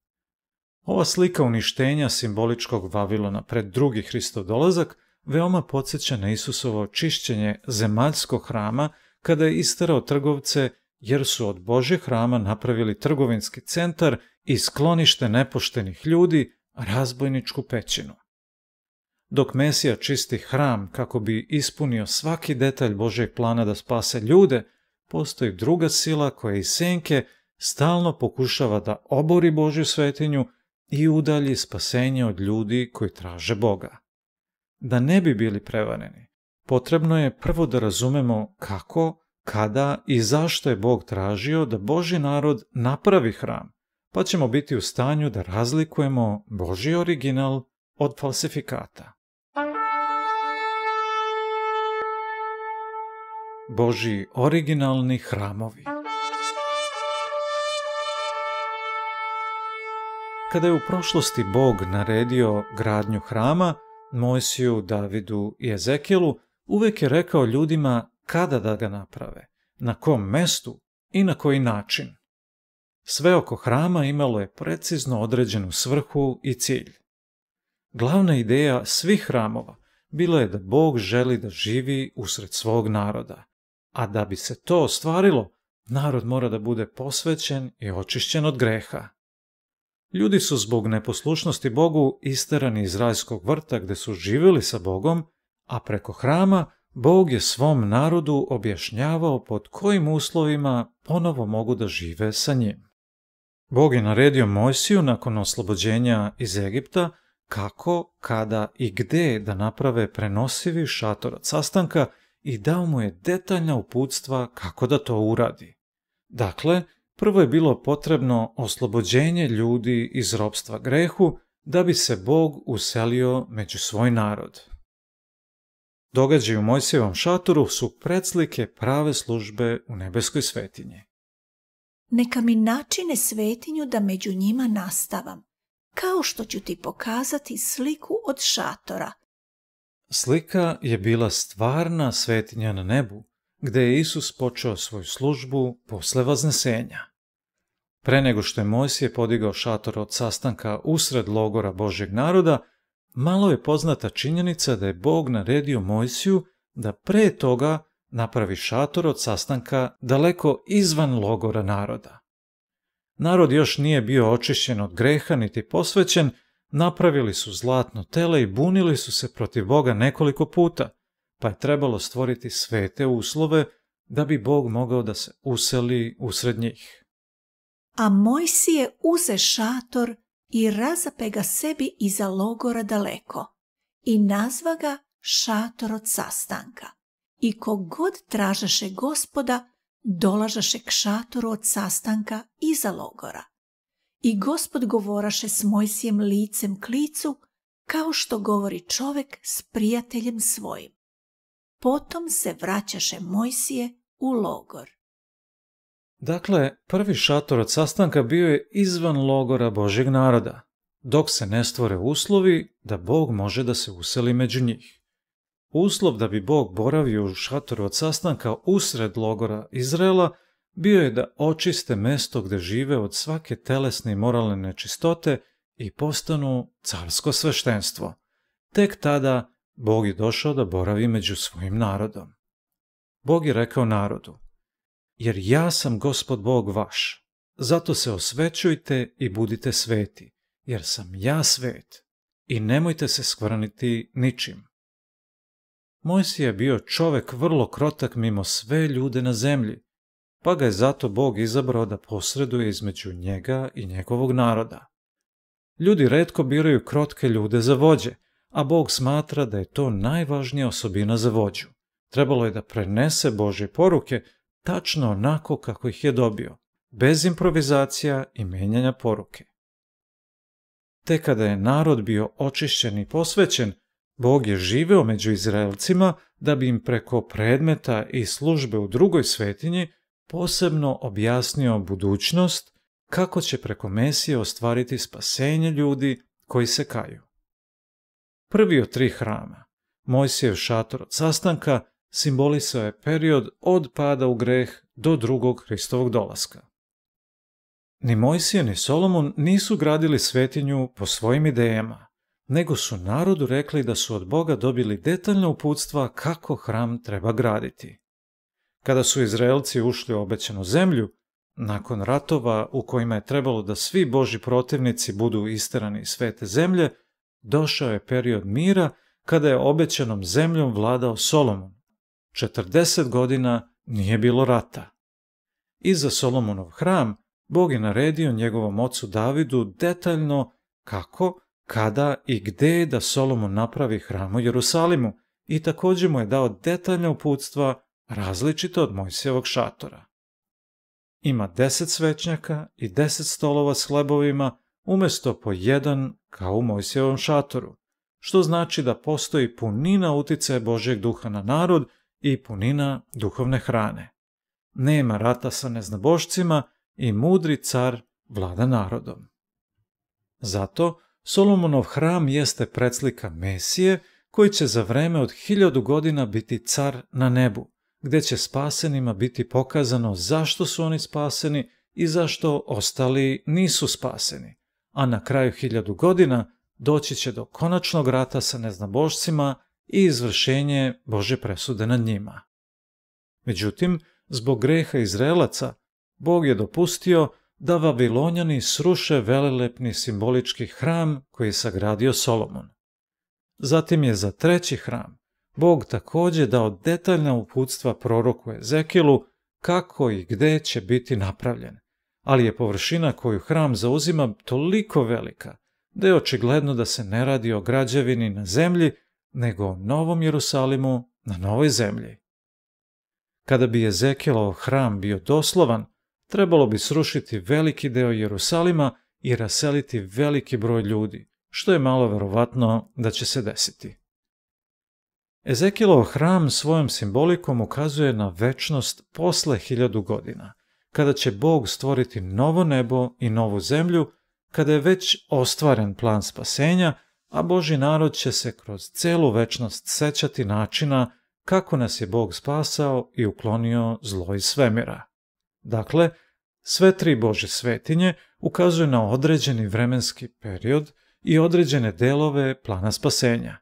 Ova slika uništenja simboličkog Vavilona pred drugi Hristov dolazak veoma podsjeća na Isusovo čišćenje zemaljskog hrama kada je isterao trgovce jer su od Božjeg hrama napravili trgovinski centar i sklonište nepoštenih ljudi, razbojničku pećinu. Dok Mesija čisti hram kako bi ispunio svaki detalj Božjeg plana da spase ljude, postoji druga sila koja iz senke stalno pokušava da obori Božju svetinju i udalji spasenje od ljudi koji traže Boga. Da ne bi bili prevareni, potrebno je prvo da razumemo kako, kada i zašto je Bog tražio da Božji narod napravi hram, pa ćemo biti u stanju da razlikujemo Božji original od falsifikata. Božji originalni hramovi. Kada je u prošlosti Bog naredio gradnju hrama, Mojsiju, Davidu i Ezekijelu, uvek je rekao ljudima kada da ga naprave, na kom mestu i na koji način. Sve oko hrama imalo je precizno određenu svrhu i cilj. Glavna ideja svih hramova bila je da Bog želi da živi usred svog naroda, a da bi se to ostvarilo, narod mora da bude posvećen i očišćen od greha. Ljudi su zbog neposlušnosti Bogu isterani iz rajskog vrta gde su živjeli sa Bogom, a preko hrama Bog je svom narodu objašnjavao pod kojim uslovima ponovo mogu da žive sa njim. Bog je naredio Mojsiju nakon oslobođenja iz Egipta kako, kada i gde da naprave prenosivi šator od sastanka i dao mu je detaljna uputstva kako da to uradi. Dakle, Prvo je bilo potrebno oslobođenje ljudi iz ropstva grehu da bi se Bog uselio među svoj narod. Događaji u Mojsijevom šatoru su predslike prave službe u nebeskoj svetinji. Neka mi načine svetinju da među njima nastavam, kao što ću ti pokazati sliku od šatora. Slika je bila stvarna svetinja na nebu, gde je Isus počeo svoju službu posle vaznesenja. Pre nego što je Mojsije podigao šator od sastanka usred logora Božjeg naroda, malo je poznata činjenica da je Bog naredio Mojsiju da pre toga napravi šator od sastanka daleko izvan logora naroda. Narod još nije bio očišćen od greha niti posvećen, napravili su zlatno tele i bunili su se protiv Boga nekoliko puta, pa je trebalo stvoriti svete uslove da bi Bog mogao da se useli usred njih. A Mojsije uze šator i razape ga sebi iza logora daleko i nazva ga šator od sastanka. I kogod tražaše Gospoda, dolažaše k šatoru od sastanka iza logora. I Gospod govoraše s Mojsijem licem k licu, kao što govori čovek s prijateljem svojim. Potom se vraćaše Mojsije u logor. Dakle, prvi šator od sastanka bio je izvan logora Božjeg naroda, dok se ne stvore uslovi da Bog može da se useli među njih. Uslov da bi Bog boravio u šatoru od sastanka usred logora Izraela bio je da očiste mesto gde žive od svake telesne i moralne nečistote i postanu carsko sveštenstvo. Tek tada Bog je došao da boravi među svojim narodom. Bog je rekao narodu: jer ja sam Gospod Bog vaš, zato se osvećujte i budite sveti, jer sam ja svet i nemojte se skvrniti ničim. Mojsije je bio čovek vrlo krotak mimo sve ljude na zemlji, pa ga je zato Bog izabrao da posreduje između njega i njegovog naroda. Ljudi retko biraju krotke ljude za vođe, a Bog smatra da je to najvažnija osobina za vođu. Trebalo je da prenese Božje poruke tačno onako kako ih je dobio, bez improvizacija i menjanja poruke. Te kada je narod bio očišćen i posvećen, Bog je živeo među Izraelcima da bi im preko predmeta i službe u drugoj svetinji posebno objasnio budućnost kako će preko Mesije ostvariti spasenje ljudi koji se kaju. Prvi od 3 hrama, Mojsijev šator od sastanka, simbolisao je period od pada u greh do drugog Hristovog dolaska. Ni Mojsije ni Solomon nisu gradili svetinju po svojim idejama, nego su narodu rekli da su od Boga dobili detaljna uputstva kako hram treba graditi. Kada su Izraelci ušli u obećanu zemlju, nakon ratova u kojima je trebalo da svi Božji protivnici budu isterani iz svete zemlje, došao je period mira kada je obećanom zemljom vladao Solomon. 40 godina nije bilo rata. I za Solomonov hram Bog je naredio njegovom ocu Davidu detaljno kako, kada i gde da Solomon napravi hram u Jerusalimu i također mu je dao detaljna uputstva različito od Mojsijevog šatora. Ima 10 svećnjaka i 10 stolova s hlebovima umjesto po 1 kao u Mojsijevom šatoru, što znači da postoji punina uticaja Božjeg duha na narod i punina duhovne hrane. Nema rata sa neznabošcima i mudri car vlada narodom. Zato Solomonov hram jeste predslika Mesije koji će za vreme od 1000 godina biti car na nebu, gde će spasenima biti pokazano zašto su oni spaseni i zašto ostali nisu spaseni, a na kraju 1000 godina doći će do konačnog rata sa neznabošcima i izvršenje Božje presude nad njima. Međutim, zbog greha Izraelaca, Bog je dopustio da Vavilonjani sruše velelepni simbolički hram koji je sagradio Solomon. Zatim je za 3. hram Bog također dao detaljna uputstva proroku Ezekielu kako i gde će biti napravljen, ali je površina koju hram zauzima toliko velika da je očigledno da se ne radi o građevini na zemlji, nego o novom Jerusalimu na novoj zemlji. Kada bi Ezekielov hram bio doslovan, trebalo bi srušiti veliki deo Jerusalima i raseliti veliki broj ljudi, što je malo verovatno da će se desiti. Ezekilov hram svojom simbolikom ukazuje na večnost posle 1000 godina, kada će Bog stvoriti novo nebo i novu zemlju, kada je već ostvaren plan spasenja, a Božji narod će se kroz celu večnost sećati načina kako nas je Bog spasao i uklonio zlo iz svemira. Dakle, sve 3 Božje svetinje ukazuju na određeni vremenski period i određene delove plana spasenja.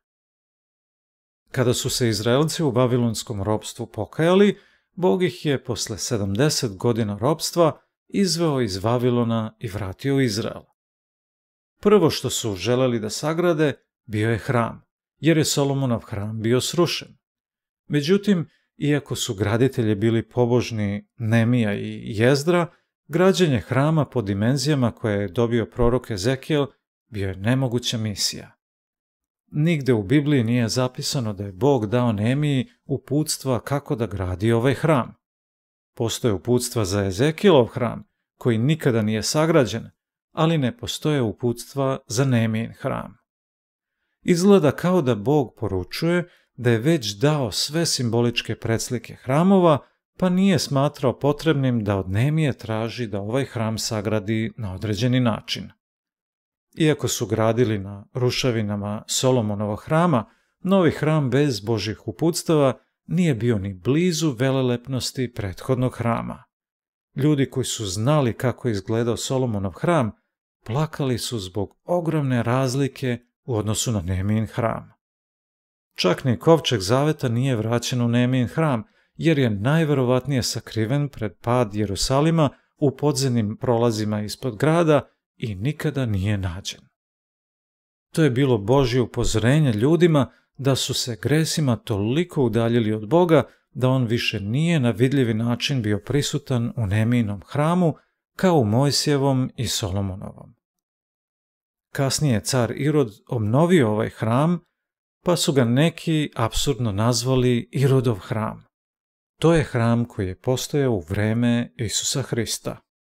Kada su se Izraelci u babilonskom ropstvu pokajali, Bog ih je posle 70 godina ropstva izveo iz Vavilona i vratio u Izrael. Prvo što su želeli da sagrade bio je hram, jer je Solomonov hram bio srušen. Međutim, iako su graditelji bili pobožni Nemija i Jezdra, građenje hrama po dimenzijama koje je dobio prorok Ezekijel bio je nemoguća misija. Nigde u Bibliji nije zapisano da je Bog dao Nemiji uputstva kako da gradi ovaj hram. Postoje uputstva za Ezekilov hram, koji nikada nije sagrađen, ali ne postoje uputstva za Nemijin hram. Izgleda kao da Bog poručuje da je već dao sve simboličke predslike hramova, pa nije smatrao potrebnim da od Nemije traži da ovaj hram sagradi na određeni način. Iako su gradili na ruševinama Solomonovog hrama, novi hram bez Božjih uputstava nije bio ni blizu velelepnosti prethodnog hrama. Ljudi koji su znali kako je izgledao Solomonov hram, plakali su zbog ogromne razlike u odnosu na Nemijin hram. Čak ni kovčeg zaveta nije vraćen u Nemijin hram, jer je najverovatnije sakriven pred pad Jerusalima u podzemnim prolazima ispod grada i nikada nije nađen. To je bilo Božje upozorenje ljudima da su se gresima toliko udaljili od Boga da on više nije na vidljivi način bio prisutan u Nemijinom hramu kao u Mojsijevom i Solomonovom. Kasnije je car Irod obnovio ovaj hram, pa su ga neki apsurdno nazvali Irodov hram. To je hram koji je postojao u vreme Isusa Hrista.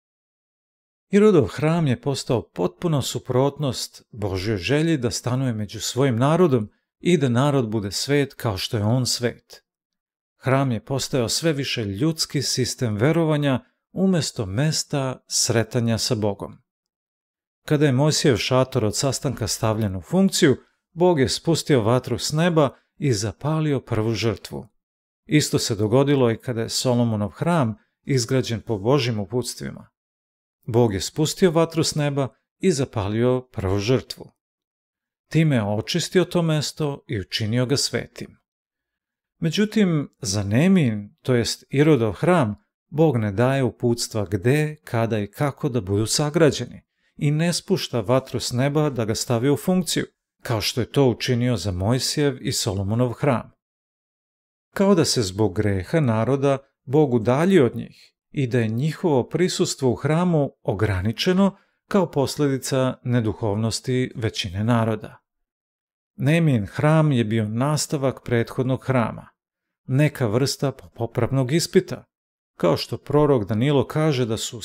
Irodov hram je postao potpuno suprotnost Božjoj želji da stanuje među svojim narodom i da narod bude svet kao što je on svet. Hram je postao sve više ljudski sistem verovanja umjesto mesta sretanja sa Bogom. Kada je Mojsijev šator od sastanka stavljen u funkciju, Bog je spustio vatru s neba i zapalio prvu žrtvu. Isto se dogodilo i kada je Solomonov hram izgrađen po Božjim uputstvima. Bog je spustio vatru s neba i zapalio prvu žrtvu. Time je očistio to mesto i učinio ga svetim. Međutim, za Nemijin, to jest Irodov hram, Bog ne daje uputstva gde, kada i kako da budu sagrađeni i ne spušta vatru s neba da ga stavi u funkciju, kao što je to učinio za Mojsijev i Solomonov hram. Kao da se zbog greha naroda Bog udalji od njih i da je njihovo prisustvo u hramu ograničeno kao posljedica neduhovnosti većine naroda. Nemijin hram je bio nastavak prethodnog hrama, neka vrsta popravnog ispita, kao što prorok Danilo kaže da su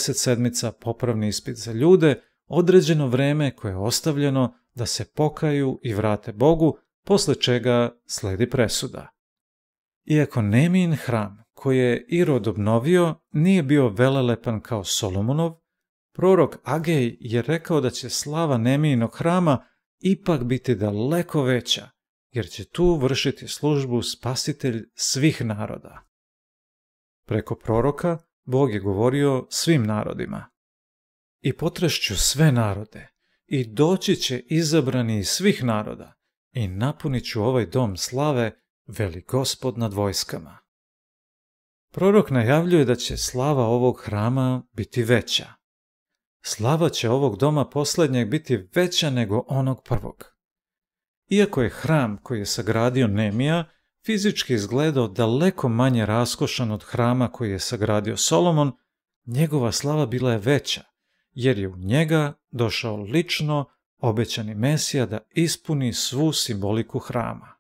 77 popravni ispit za ljude, određeno vreme koje je ostavljeno da se pokaju i vrate Bogu, posle čega sledi presuda. Iako Nemijin hram, koji je Irod obnovio, nije bio velelepan kao Solomonov, prorok Agej je rekao da će slava Nemijinog hrama ipak biti daleko veća, jer će tu vršiti službu spasitelj svih naroda. Preko proroka Bog je govorio svim narodima. I potrešću sve narode, i doći će izabrani iz svih naroda, i napunit ću ovaj dom slave, veli Gospod nad vojskama. Prorok najavljuje da će slava ovog hrama biti veća. Slava će ovog doma posljednjeg biti veća nego onog prvog. Iako je hram koji je sagradio Nemija fizički izgledao daleko manje raskošan od hrama koji je sagradio Solomon, njegova slava bila je veća, jer je u njega došao lično obećani Mesija da ispuni svu simboliku hrama.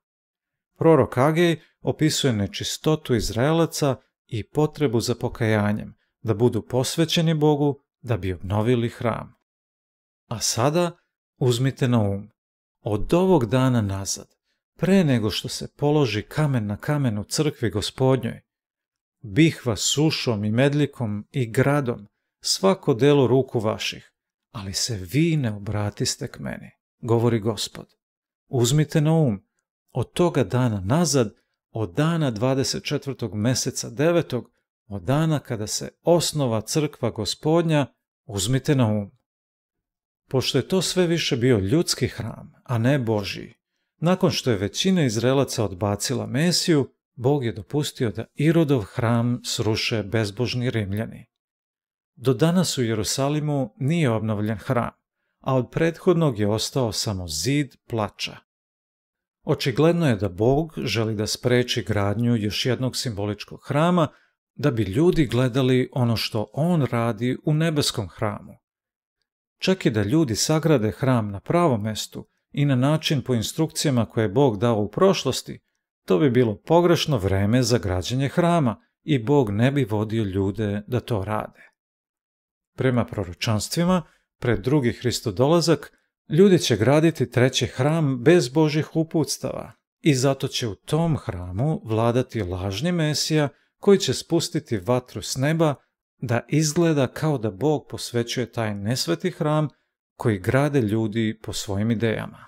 Prorok Agej opisuje nečistotu Izraelaca i potrebu za pokajanjem, da budu posvećeni Bogu da bi obnovili hram. A sada uzmite na um, od ovog dana nazad, pre nego što se položi kamen na kamen u crkvi Gospodnjoj, bih vas sušom i medlikom i gradom, svako delo ruku vaših, ali se vi ne obratiste k meni, govori Gospod. Uzmite na um, od toga dana nazad, od dana 24. meseca 9. od dana kada se osnova crkva Gospodnja, uzmite na um. Pošto je to sve više bio ljudski hram, a ne Božji, nakon što je većina Izraelaca odbacila Mesiju, Bog je dopustio da Irodov hram sruše bezbožni Rimljani. Do danas u Jerusalimu nije obnovljen hram, a od prethodnog je ostao samo zid plača. Očigledno je da Bog želi da spreči gradnju još jednog simboličkog hrama, da bi ljudi gledali ono što On radi u nebeskom hramu. Čak i da ljudi sagrade hram na pravom mestu i na način po instrukcijama koje je Bog dao u prošlosti, to bi bilo pogrešno vreme za građenje hrama i Bog ne bi vodio ljude da to rade. Prema proročanstvima, pred drugi Hristodolazak, ljudi će graditi treći hram bez Božjih uputstava i zato će u tom hramu vladati lažni Mesija koji će spustiti vatru s neba da izgleda kao da Bog posvećuje taj nesveti hram koji grade ljudi po svojim idejama.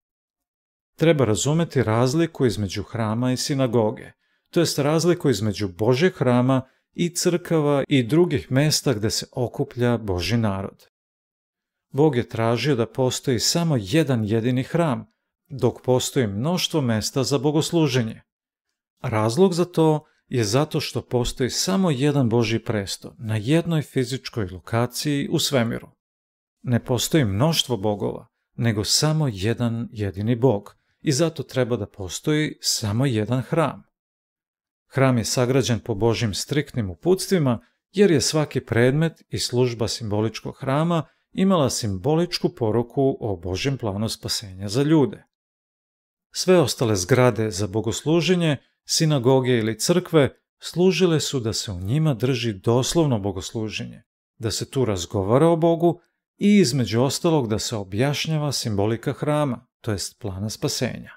Treba razumeti razliku između hrama i sinagoge, to jest razliku između Božjeg hrama i crkava i drugih mesta gde se okuplja Božji narod. Bog je tražio da postoji samo jedan jedini hram, dok postoji mnoštvo mesta za bogosluženje. Razlog za to je zato što postoji samo jedan Božji presto na jednoj fizičkoj lokaciji u svemiru. Ne postoji mnoštvo bogova, nego samo jedan jedini Bog i zato treba da postoji samo jedan hram. Hram je sagrađen po Božjim striktnim uputstvima jer je svaki predmet i služba simboličkog hrama imala simboličku poruku o Božjem planu spasenja za ljude. Sve ostale zgrade za bogosluženje, sinagoge ili crkve služile su da se u njima drži doslovno bogosluženje, da se tu razgovara o Bogu i između ostalog da se objašnjava simbolika hrama, to jest plana spasenja.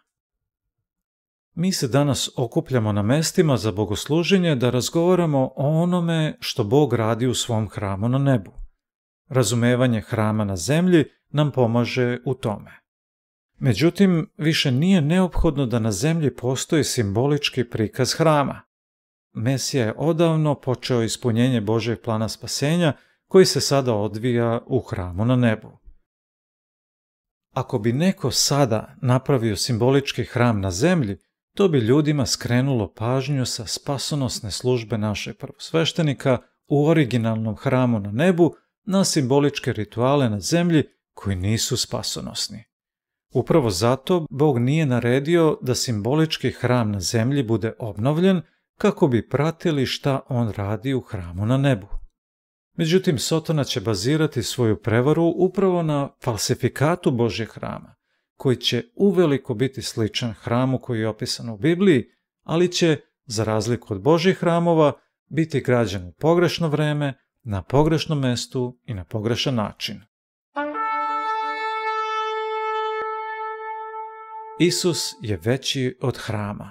Mi se danas okupljamo na mestima za bogosluženje da razgovaramo o onome što Bog radi u svom hramu na nebu. Razumevanje hrama na zemlji nam pomaže u tome. Međutim, više nije neophodno da na zemlji postoji simbolički prikaz hrama. Mesija je odavno počeo ispunjenje Božjeg plana spasenja koji se sada odvija u hramu na nebu. Ako bi neko sada napravio simbolički hram na zemlji, to bi ljudima skrenulo pažnju sa spasonosne službe našeg prvosveštenika u originalnom hramu na nebu na simboličke rituale na zemlji koji nisu spasonosni. Upravo zato Bog nije naredio da simbolički hram na zemlji bude obnovljen kako bi pratili šta on radi u hramu na nebu. Međutim, Sotona će bazirati svoju prevaru upravo na falsifikatu Božjeg hrama, koji će uveliko biti sličan hramu koji je opisan u Bibliji, ali će, za razliku od Božjih hramova, biti građen u pogrešno vreme, na pogrešnom mestu i na pogrešan način. Isus je veći od hrama.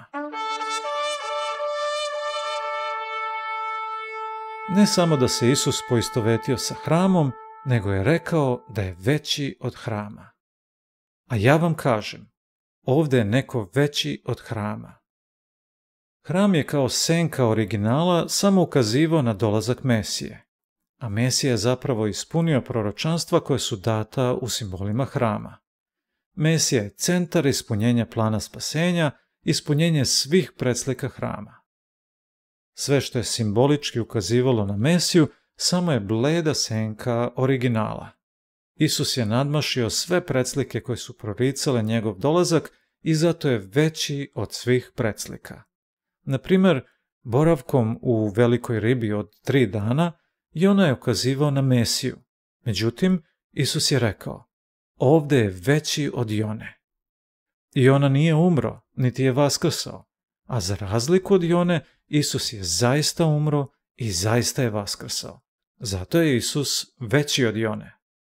Ne samo da se Isus poistovetio sa hramom, nego je rekao da je veći od hrama. A ja vam kažem, ovdje je neko veći od hrama. Hram je kao senka originala samo ukazivao na dolazak Mesije, a Mesija je zapravo ispunio proročanstva koje su data u simbolima hrama. Mesija je centar ispunjenja plana spasenja, ispunjenje svih predslika hrama. Sve što je simbolički ukazivalo na Mesiju samo je bleda senka originala. Isus je nadmašio sve predslike koje su proricale njegov dolazak i zato je veći od svih predslika. Na primjer, boravkom u velikoj ribi od 3 dana Jona je ukazivao na Mesiju. Međutim, Isus je rekao, ovdje je veći od Jone. Jona nije umro, niti je vaskrsao, a za razliku od Jone, Isus je zaista umro i zaista je vaskrsao. Zato je Isus veći od Jone.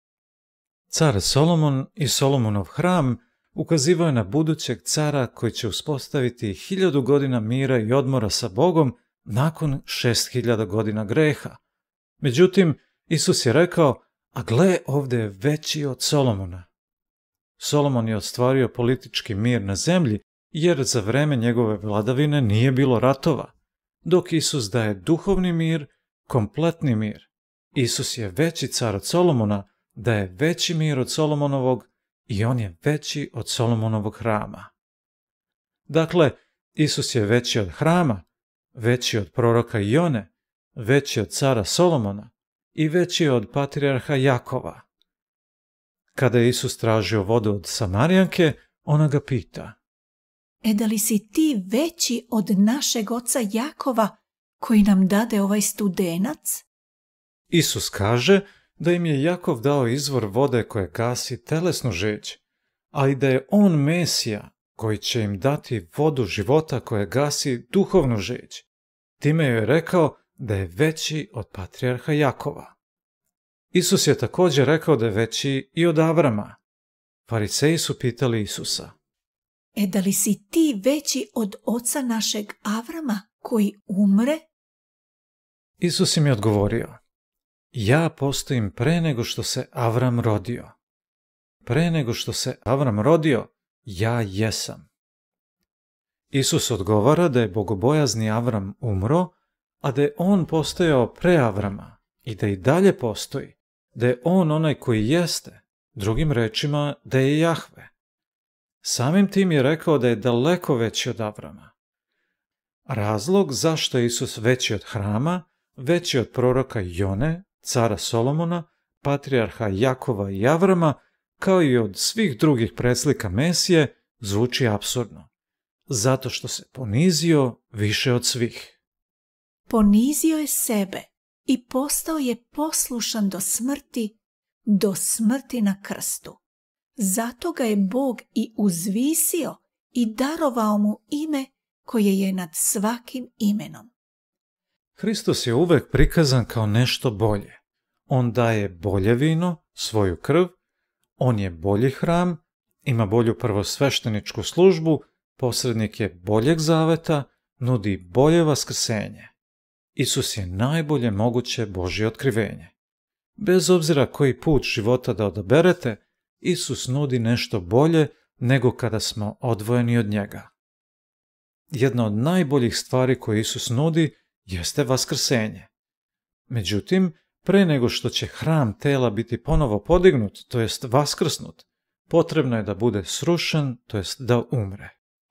Car Solomon i Solomonov hram ukazivao je na budućeg cara koji će uspostaviti 1000 godina mira i odmora sa Bogom nakon 6000 godina greha. Međutim, Isus je rekao, a gle, ovdje je veći od Solomona. Solomon je ostvario politički mir na zemlji, jer za vreme njegove vladavine nije bilo ratova, dok Isus daje duhovni mir, kompletni mir. Isus je veći car od Solomona, daje veći mir od Solomonovog i on je veći od Solomonovog hrama. Dakle, Isus je veći od hrama, veći od proroka Jone, veći od cara Solomona i veći od patrijarha Jakova. Kada je Isus tražio vodu od Samarijanke, ona ga pita: Da li si ti veći od našeg oca Jakova, koji nam dade ovaj studenac? Isus kaže da im je Jakov dao izvor vode koje gasi telesnu žeđ, ali da je on Mesija koji će im dati vodu života koje gasi duhovnu žeđ. Time je rekao da je veći od patrijarha Jakova. Isus je također rekao da je veći i od Avrama. Fariseji su pitali Isusa: Da li si ti veći od oca našeg Avrama koji umre? Isus im je odgovorio: ja postojim pre nego što se Avram rodio. Pre nego što se Avram rodio, ja jesam. Isus odgovara da je bogobojazni Avram umro, a da je on postojao pre Avrama i da i dalje postoji, da je on onaj koji jeste, drugim rečima da je Jahve. Samim tim je rekao da je daleko veći od Avrama. Razlog zašto je Isus veći od hrama, veći od proroka Jone, cara Solomona, patrijarha Jakova i Avrama, kao i od svih drugih predslika Mesije, zvuči apsurdno. Zato što se ponizio više od svih. Ponizio je sebe i postao je poslušan do smrti na krstu. Zato ga je Bog i uzvisio i darovao mu ime koje je nad svakim imenom. Hristos je uvek prikazan kao nešto bolje. On daje bolje vino, svoju krv, on je bolji hram, ima bolju prvosvešteničku službu, posrednik je boljeg zaveta, nudi bolje vaskrsenje. Isus je najbolje moguće Božje otkrivenje. Bez obzira koji put života da odaberete, Isus nudi nešto bolje nego kada smo odvojeni od njega. Jedna od najboljih stvari koje Isus nudi jeste vaskrsenje. Međutim, pre nego što će hram tela biti ponovo podignut, to jest vaskrsnut, potrebno je da bude srušen, to jest da umre.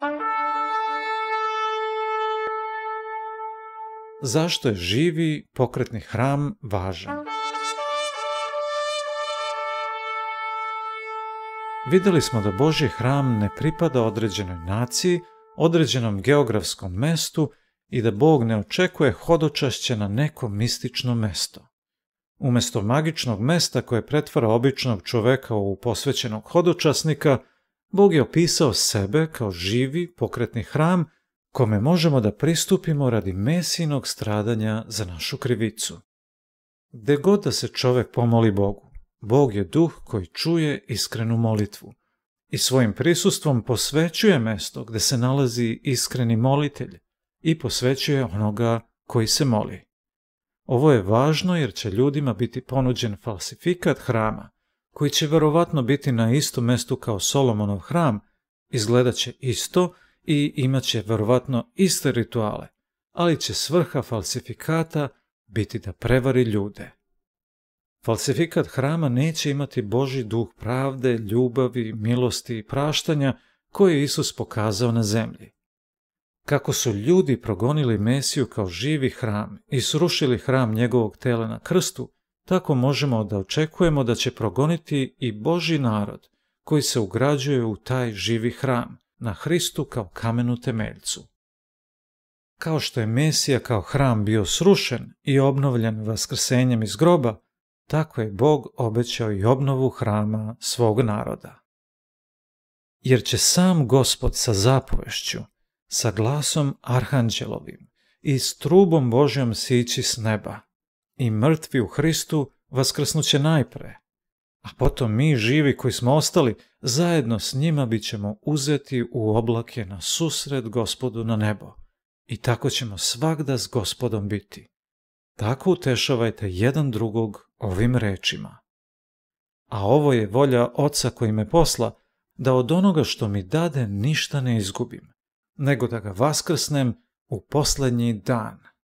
Zašto je živi pokretni hram važan? Vidjeli smo da Božji hram ne pripada određenoj naciji, određenom geografskom mestu i da Bog ne očekuje hodočašće na neko mistično mesto. Umjesto magičnog mesta koje pretvara običnog čoveka u posvećenog hodočasnika, Bog je opisao sebe kao živi pokretni hram kome možemo da pristupimo radi Mesijinog stradanja za našu krivicu. Gde god da se čovek pomoli Bogu, Bog je duh koji čuje iskrenu molitvu i svojim prisustvom posvećuje mesto gde se nalazi iskreni molitelj i posvećuje onoga koji se moli. Ovo je važno jer će ljudima biti ponuđen falsifikat hrama, koji će verovatno biti na istom mestu kao Solomonov hram, izgledat će isto i imat će verovatno iste rituale, ali će svrha falsifikata biti da prevari ljude. Falsifikat hrama neće imati Božji duh pravde, ljubavi, milosti i praštanja koje je Isus pokazao na zemlji. Kako su ljudi progonili Mesiju kao živi hram i srušili hram njegovog tela na krstu, tako možemo da očekujemo da će progoniti i Božji narod koji se ugrađuje u taj živi hram, na Hristu kao kamenu temeljcu. Kao što je Mesija kao hram bio srušen i obnovljen vaskrsenjem iz groba, tako je Bog obećao i obnovu hrama svog naroda. Jer će sam Gospod sa zapovešću, sa glasom arhanđelovim i s trubom Božjom sići s neba. I mrtvi u Hristu vaskrsnuće najpre, a potom mi živi koji smo ostali, zajedno s njima bit ćemo uzeti u oblake na susret Gospodu na nebo. I tako ćemo svagda s Gospodom biti. Tako utešavajte jedan drugog ovim rečima. A ovo je volja Oca koji me posla, da od onoga što mi dade ništa ne izgubim, nego da ga vaskrsnem u posljednji dan.